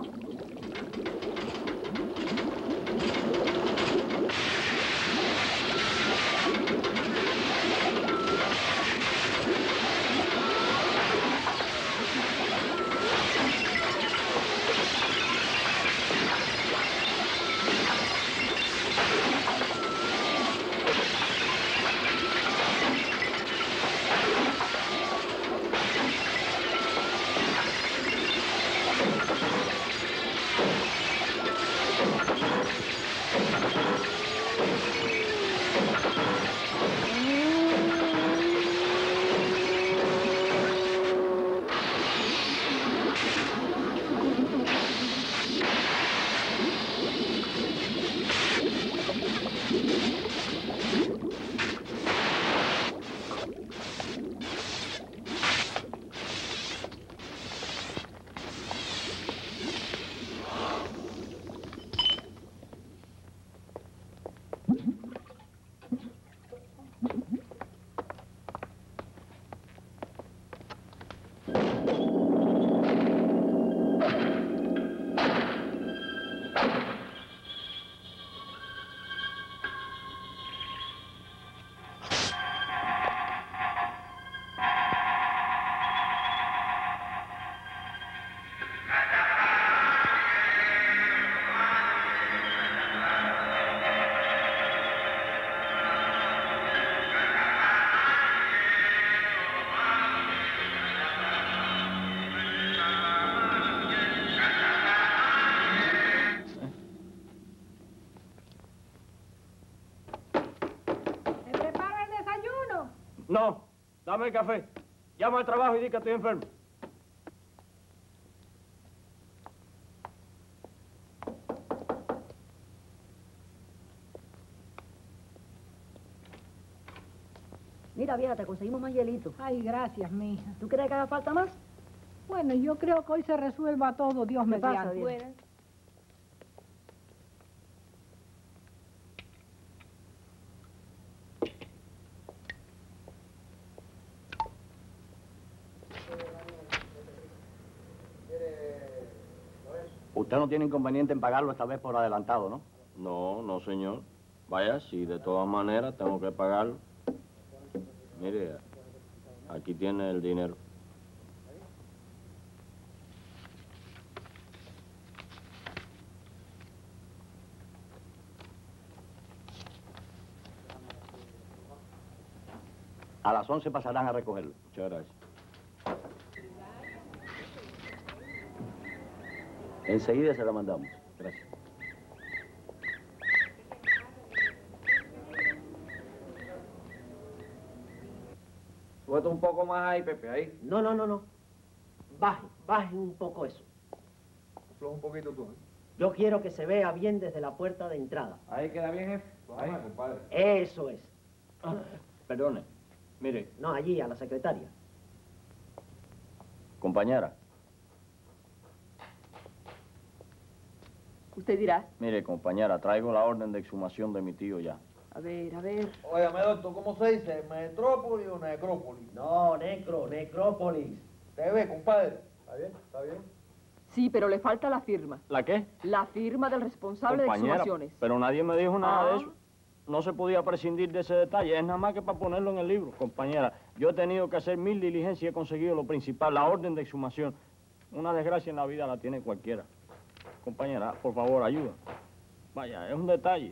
Dame el café. Llama al trabajo y di que estoy enfermo. Mira, vieja, te conseguimos más hielito. Ay, gracias, mija. ¿Tú crees que haga falta más? Bueno, yo creo que hoy se resuelva todo, Dios ¿Qué pasa, mediante. vieja? Usted no tiene inconveniente en pagarlo esta vez por adelantado, ¿no? No, no, señor. Vaya, si de todas maneras tengo que pagarlo. Mire, aquí tiene el dinero. A las 11 pasarán a recogerlo. Muchas gracias. Enseguida se la mandamos. Gracias. Súbete un poco más ahí, Pepe, ahí. No, no, no, no. Baje un poco eso. Afloja un poquito tú, ¿eh? Yo quiero que se vea bien desde la puerta de entrada. Ahí queda bien, jefe. Ahí, compadre. Eso es. Perdone, mire. No, allí, a la secretaria. Compañera. Usted dirá. Mire, compañera, traigo la orden de exhumación de mi tío ya. A ver, a ver. Óigame, doctor, ¿cómo se dice? ¿Metrópoli o necrópolis? No, necrópolis. ¿Te ve, compadre? ¿Está bien? ¿Está bien? Sí, pero le falta la firma. ¿La qué? La firma del responsable de Compañera, exhumaciones. pero nadie me dijo nada de eso. No se podía prescindir de ese detalle, es nada más que para ponerlo en el libro. Compañera, yo he tenido que hacer 1000 diligencias y he conseguido lo principal, la orden de exhumación. Una desgracia en la vida la tiene cualquiera. Compañera, por favor, ayuda. Vaya, es un detalle.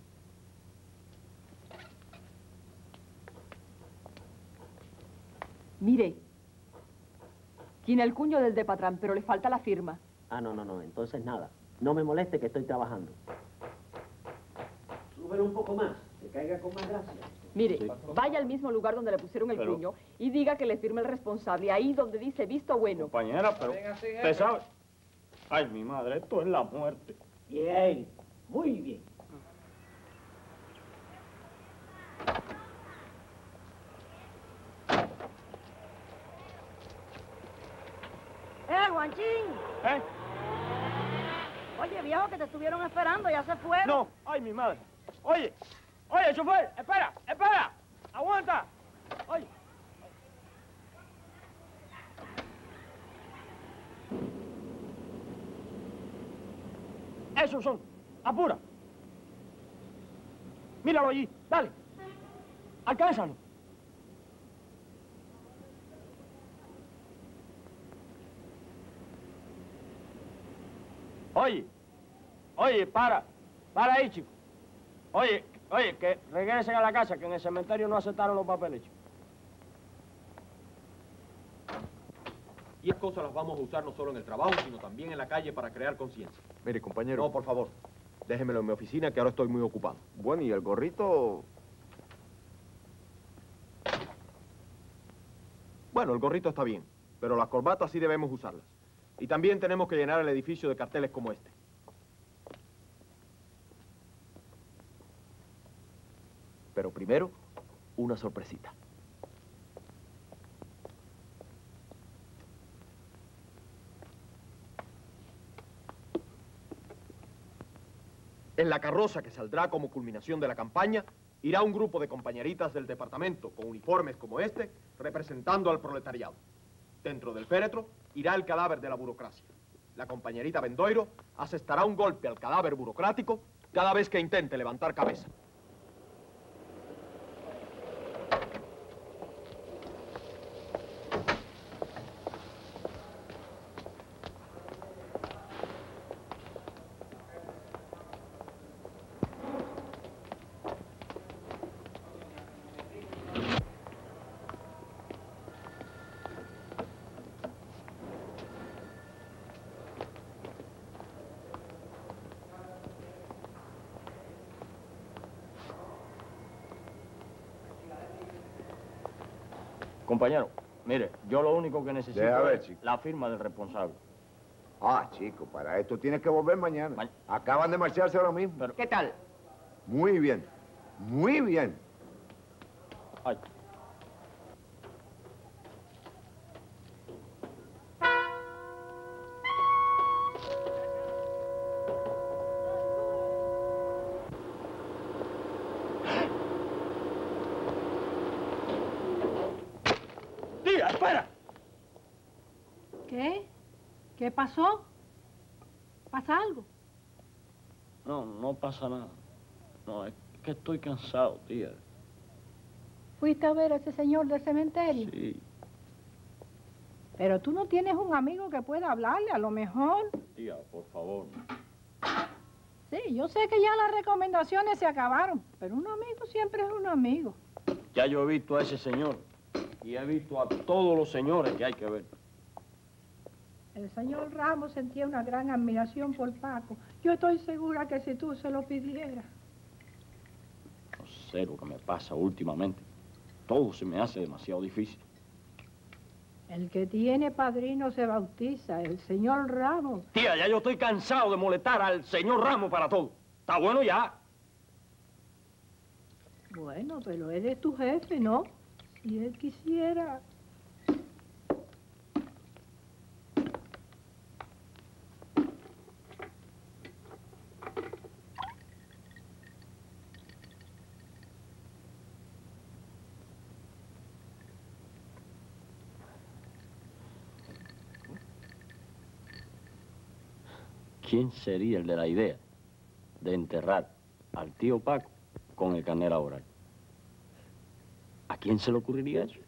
Mire, tiene el cuño del de patrón, pero le falta la firma. Ah, no, no, no, entonces nada. No me moleste que estoy trabajando. Súbelo un poco más, que caiga con más gracia. Mire, vaya al mismo lugar donde le pusieron el Pero- cuño y diga que le firme el responsable, ahí donde dice visto bueno. Compañera, pero usted sabe. Ay, mi madre, esto es la muerte. Bien, muy bien. Juanchín! ¿Eh? Oye, viejo, que te estuvieron esperando, ya se fueron. No, ay, mi madre. Oye, oye, chofer, espera, espera. Aguanta. Oye. Esos son. Apura. Míralo allí. Dale. Alcánzalo. Oye. Oye, para ahí, chico. Oye, que regresen a la casa, que en el cementerio no aceptaron los papeles, chico. Y esas cosas las vamos a usar no solo en el trabajo, sino también en la calle para crear conciencia. Mire, compañero. No, por favor, déjemelo en mi oficina, que ahora estoy muy ocupado. Bueno, ¿y el gorrito? Bueno, el gorrito está bien, pero las corbatas sí debemos usarlas. Y también tenemos que llenar el edificio de carteles como este. Pero primero, una sorpresita. En la carroza que saldrá como culminación de la campaña, irá un grupo de compañeritas del departamento con uniformes como este, representando al proletariado. Dentro del féretro irá el cadáver de la burocracia. La compañerita Bendoiro asestará un golpe al cadáver burocrático cada vez que intente levantar cabeza. Compañero, mire, yo lo único que necesito Deja ver, es chico. la firma del responsable. Ah, chico, para esto tienes que volver mañana. Acaban de marcharse ahora mismo. ¿Qué tal? Muy bien, muy bien. Ay. Tía, espera. ¿Qué? ¿Qué pasó? ¿Pasa algo? No, no pasa nada. No, es que estoy cansado, tía. ¿Fuiste a ver a ese señor del cementerio? Sí, Pero tú no tienes un amigo que pueda hablarle, a lo mejor. tía, por favor. Sí, yo sé que ya las recomendaciones se acabaron, pero un amigo siempre es un amigo. Ya yo he visto a ese señor y he visto a todos los señores que hay que ver. El señor Ramos sentía una gran admiración por Paco. Yo estoy segura que si tú se lo pidieras. No sé lo que me pasa últimamente. Todo se me hace demasiado difícil. El que tiene padrino se bautiza, el señor Ramos. Tía, ya yo estoy cansado de molestar al señor Ramos para todo. Está bueno ya. Bueno, pero él es tu jefe, ¿no? Si él quisiera... ¿Quién sería el de la idea de enterrar al tío Paco con el carnet laboral? ¿A quién se le ocurriría eso?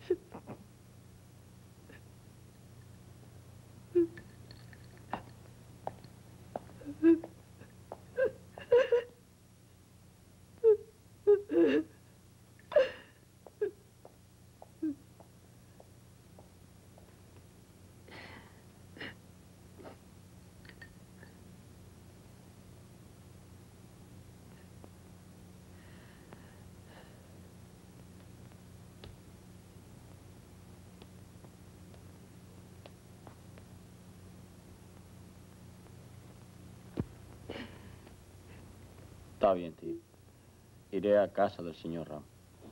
Está bien, tío. Iré a casa del señor Ramos.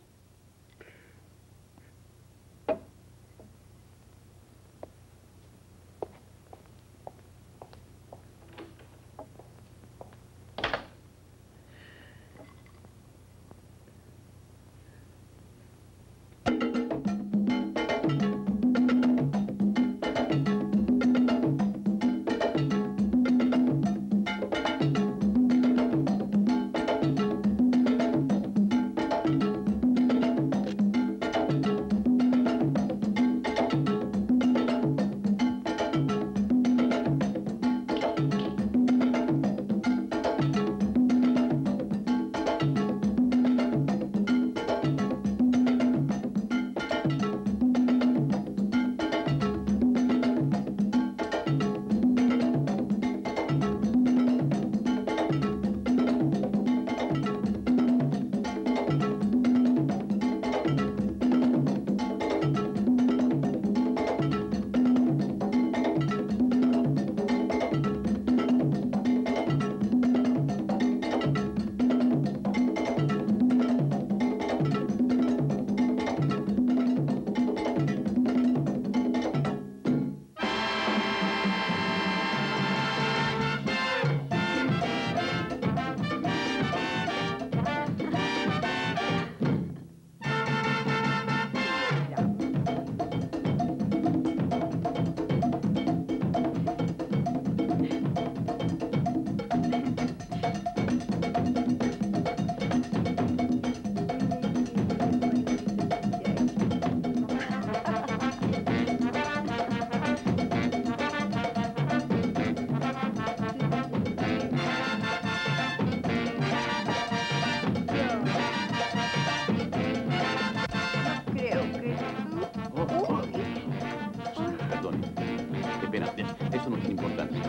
Eso no tiene importancia.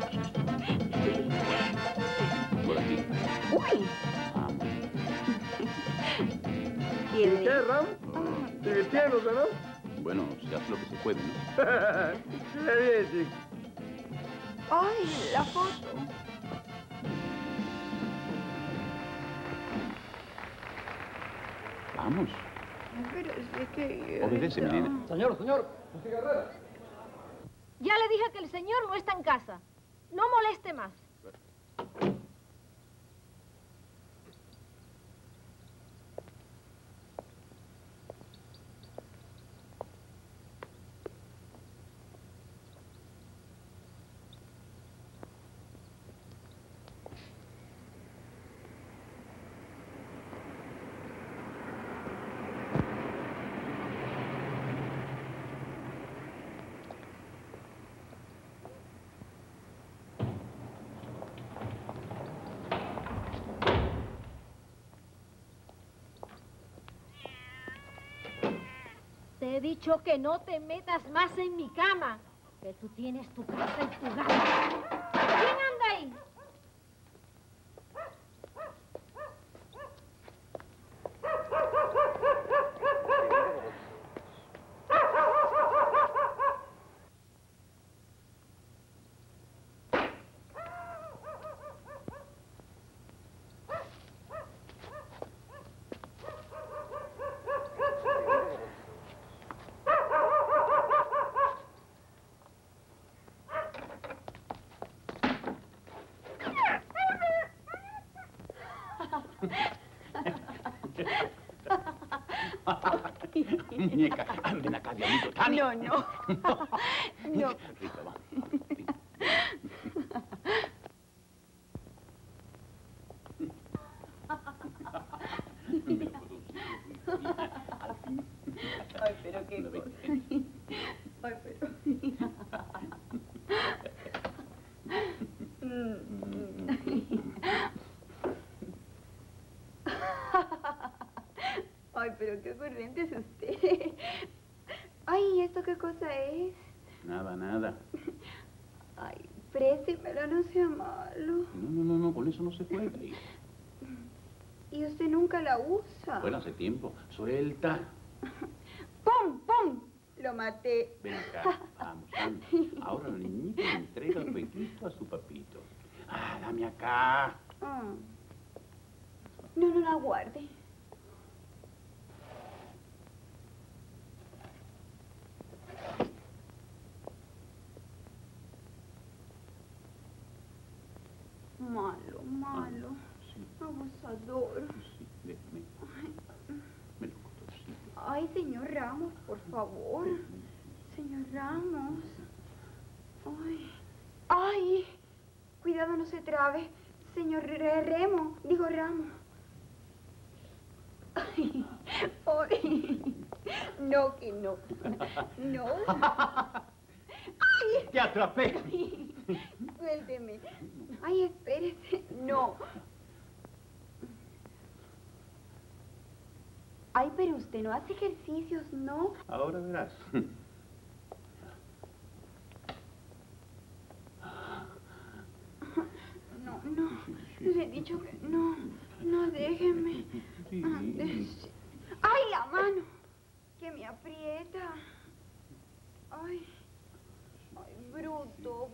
Por aquí. Uy. ¿Y qué, Ram? Divirtiéndose, ¿no? Bueno, se hace lo que se puede, ¿no? ¡Qué bien, chico! Ay, la foto. Vamos. Pero es que... Obedece, mi nena. Señor, no siga Herrera. Ya le dije que el señor no está en casa. No moleste más. Te he dicho que no te metas más en mi cama, que tú tienes tu casa y tu gato. ¿Quién anda ahí? Muñeca, ven acá, diablito. Tania. No. Rita, vamos. Ay, pero qué cosa. Ay, pero... Ay, pero qué ocurrente es usted. Ay, ¿esto qué cosa es? Nada. Ay, préstemelo, no sea malo. No, con eso no se juega. Y usted nunca la usa. Bueno, hace tiempo. Suelta. ¡Pum! Lo maté. Ven acá, vamos. Ahora la niñita le entrega el jueguito a su papito. Ah, dame acá. No la guarde. Malo. Sí. Abusador. Sí, déjame. Me lo corto, sí. Ay, señor Ramos, por favor. Señor Ramos. Ay. Cuidado, no se trabe. Señor Ramos. Ay. No, que no. No. Ay. ¡Te atrapé! Suélteme. Ay, espérese. No. Ay, pero usted no hace ejercicios, ¿no? Ahora verás. No. Le he dicho que no. No, déjeme. Sí. ¡Ay, la mano! Que me aprieta. Ay, bruto.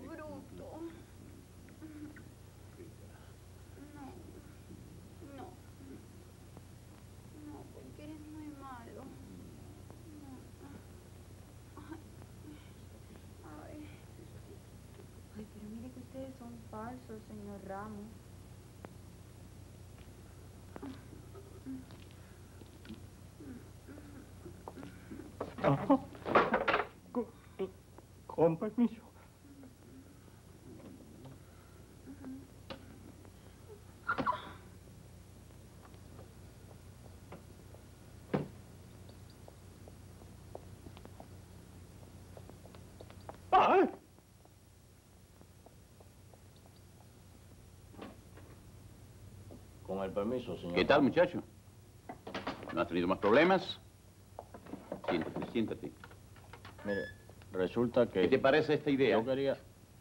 No, porque eres muy malo. Ay, pero mire que ustedes son falsos, señor Ramos. Con permiso. Con el permiso, señor. ¿Qué tal, muchacho? ¿No has tenido más problemas? Siéntate. Mire, resulta que... ¿Qué te parece esta idea? Yo quería...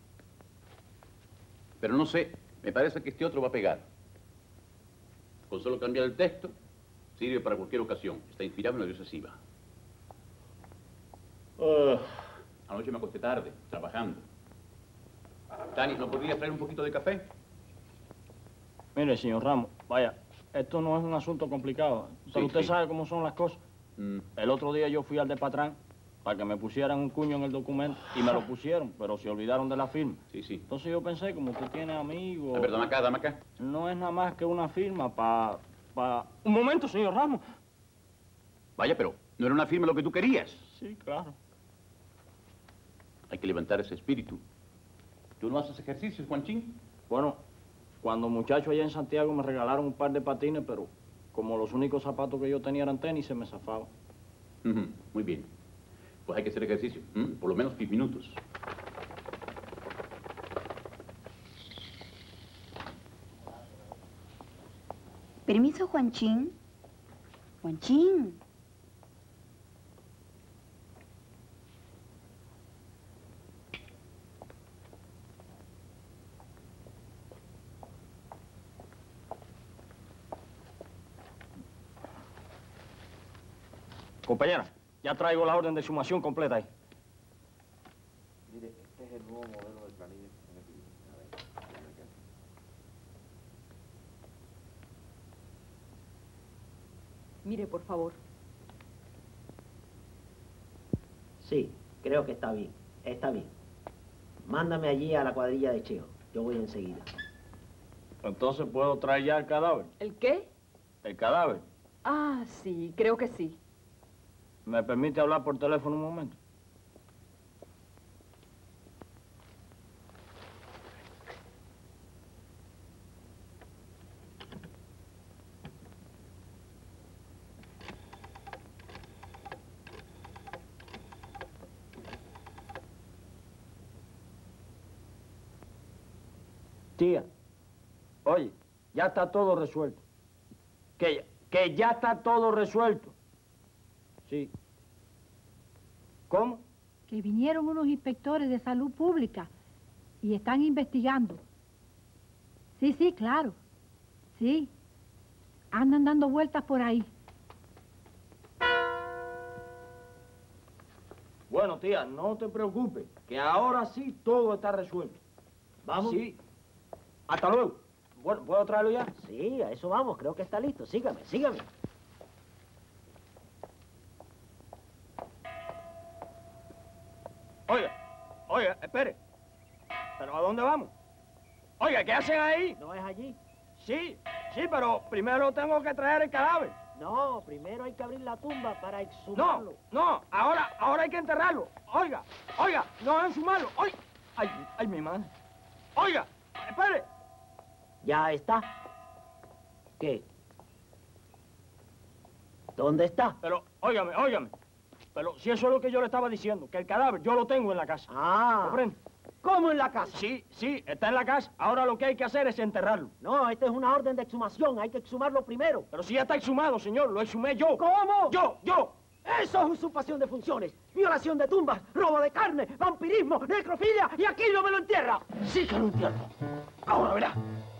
Pero no sé, me parece que este otro va a pegar. Con solo cambiar el texto, sirve para cualquier ocasión. Está inspirado en la diosa Siva. Anoche me acosté tarde, trabajando. Tani, ¿no podrías traer un poquito de café? Mire, señor Ramos, vaya, esto no es un asunto complicado. Pero usted sabe cómo son las cosas. El otro día yo fui al de Patrán para que me pusieran un cuño en el documento y me lo pusieron, pero se olvidaron de la firma. Sí, sí. Entonces yo pensé, como usted tiene amigos... A ver, dame acá. No es nada más que una firma para... Un momento, señor Ramos. Vaya, pero no era una firma lo que tú querías. Sí, claro. Hay que levantar ese espíritu. ¿Tú no haces ejercicios, Juanchín? Bueno, cuando muchacho allá en Santiago me regalaron un par de patines, pero como los únicos zapatos que yo tenía eran tenis, se me zafaba. Muy bien. Pues hay que hacer ejercicio, por lo menos 10 minutos. Permiso, Juanchín. Juanchín. Compañera, ya traigo la orden de exhumación completa ahí. Mire, este es el nuevo modelo de planilla que tiene aquí. Mire, por favor. Sí, creo que está bien. Está bien. Mándame allí a la cuadrilla de Cheo. Yo voy enseguida. Entonces, ¿puedo traer ya el cadáver? ¿El qué? ¿El cadáver? Ah, sí, creo que sí. ¿Me permite hablar por teléfono un momento? Tía, oye, ya está todo resuelto. Que ya está todo resuelto. Sí. ¿Cómo? Que vinieron unos inspectores de salud pública y están investigando. Sí, sí, claro. Sí. Andan dando vueltas por ahí. Bueno, tía, no te preocupes, que ahora sí todo está resuelto. ¿Vamos? Sí. Hasta luego. Bueno, ¿puedo traerlo ya? Sí, a eso vamos. Creo que está listo. Sígame, sígame. Oiga, espere. ¿Pero a dónde vamos? Oiga, ¿qué hacen ahí? ¿No es allí? Sí, pero primero tengo que traer el cadáver. No, primero hay que abrir la tumba para exhumarlo. No, ahora hay que enterrarlo. Oiga, no es exhumarlo. Ay, mi madre. Oiga, espere. Ya está. ¿Qué? ¿Dónde está? Pero, óigame. Pero si eso es lo que yo le estaba diciendo, que el cadáver yo lo tengo en la casa. Ah. ¿Comprende? ¿Cómo en la casa? Sí, está en la casa. Ahora lo que hay que hacer es enterrarlo. No, esta es una orden de exhumación. Hay que exhumarlo primero. Pero si ya está exhumado, señor. Lo exhumé yo. ¿Cómo? Yo. Eso es usurpación de funciones, violación de tumbas, robo de carne, vampirismo, necrofilia, y aquí no me lo entierra. Sí que lo entierro. Ahora verá.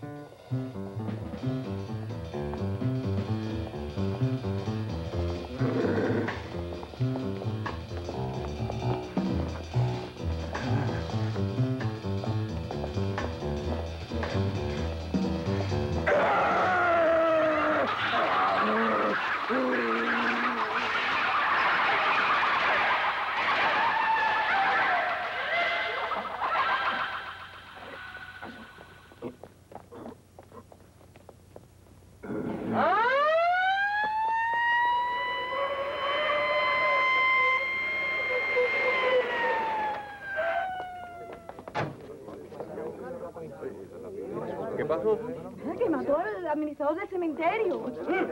¿Qué pasó? Que mató al administrador del cementerio.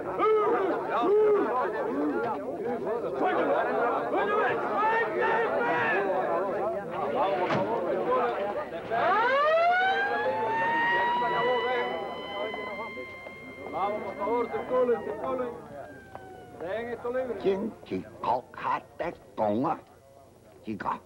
Vamos, por favor, circulen. Dejen esto libre. ¿Quién chico cate con chica?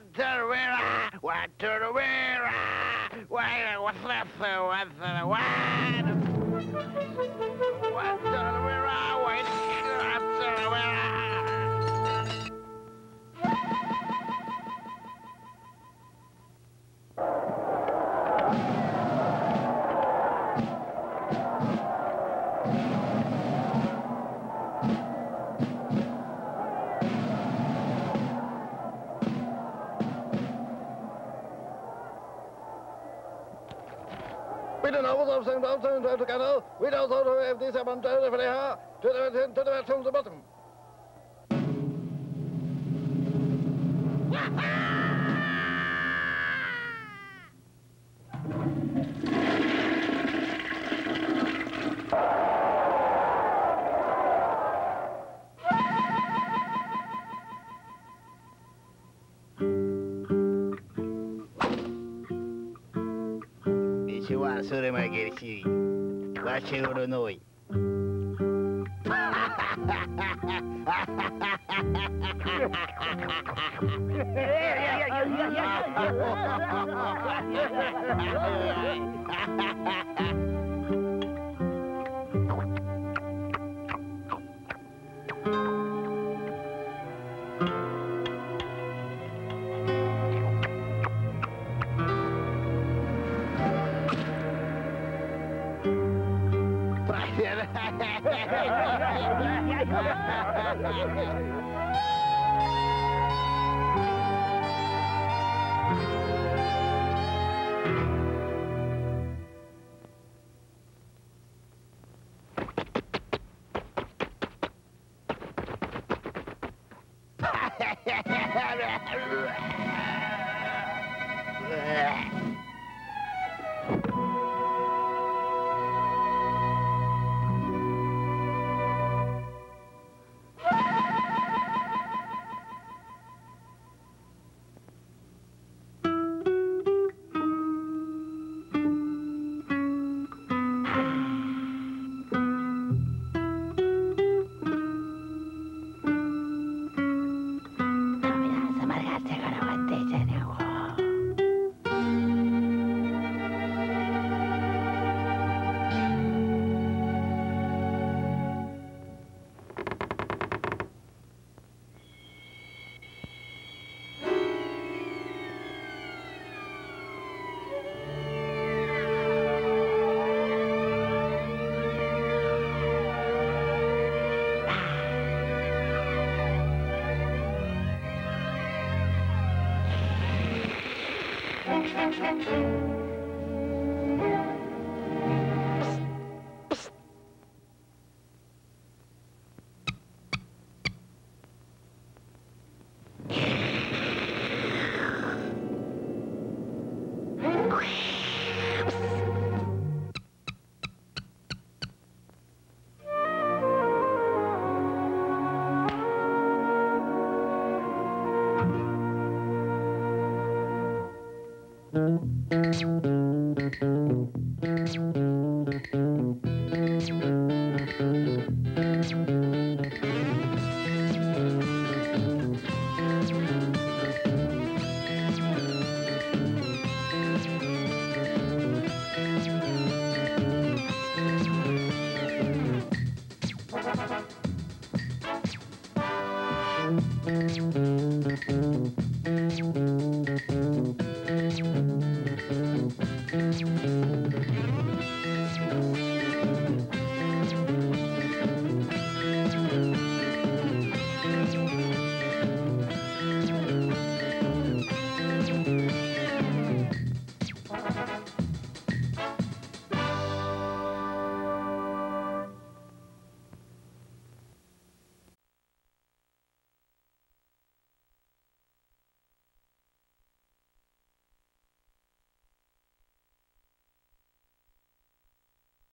それまげりしわしおろのい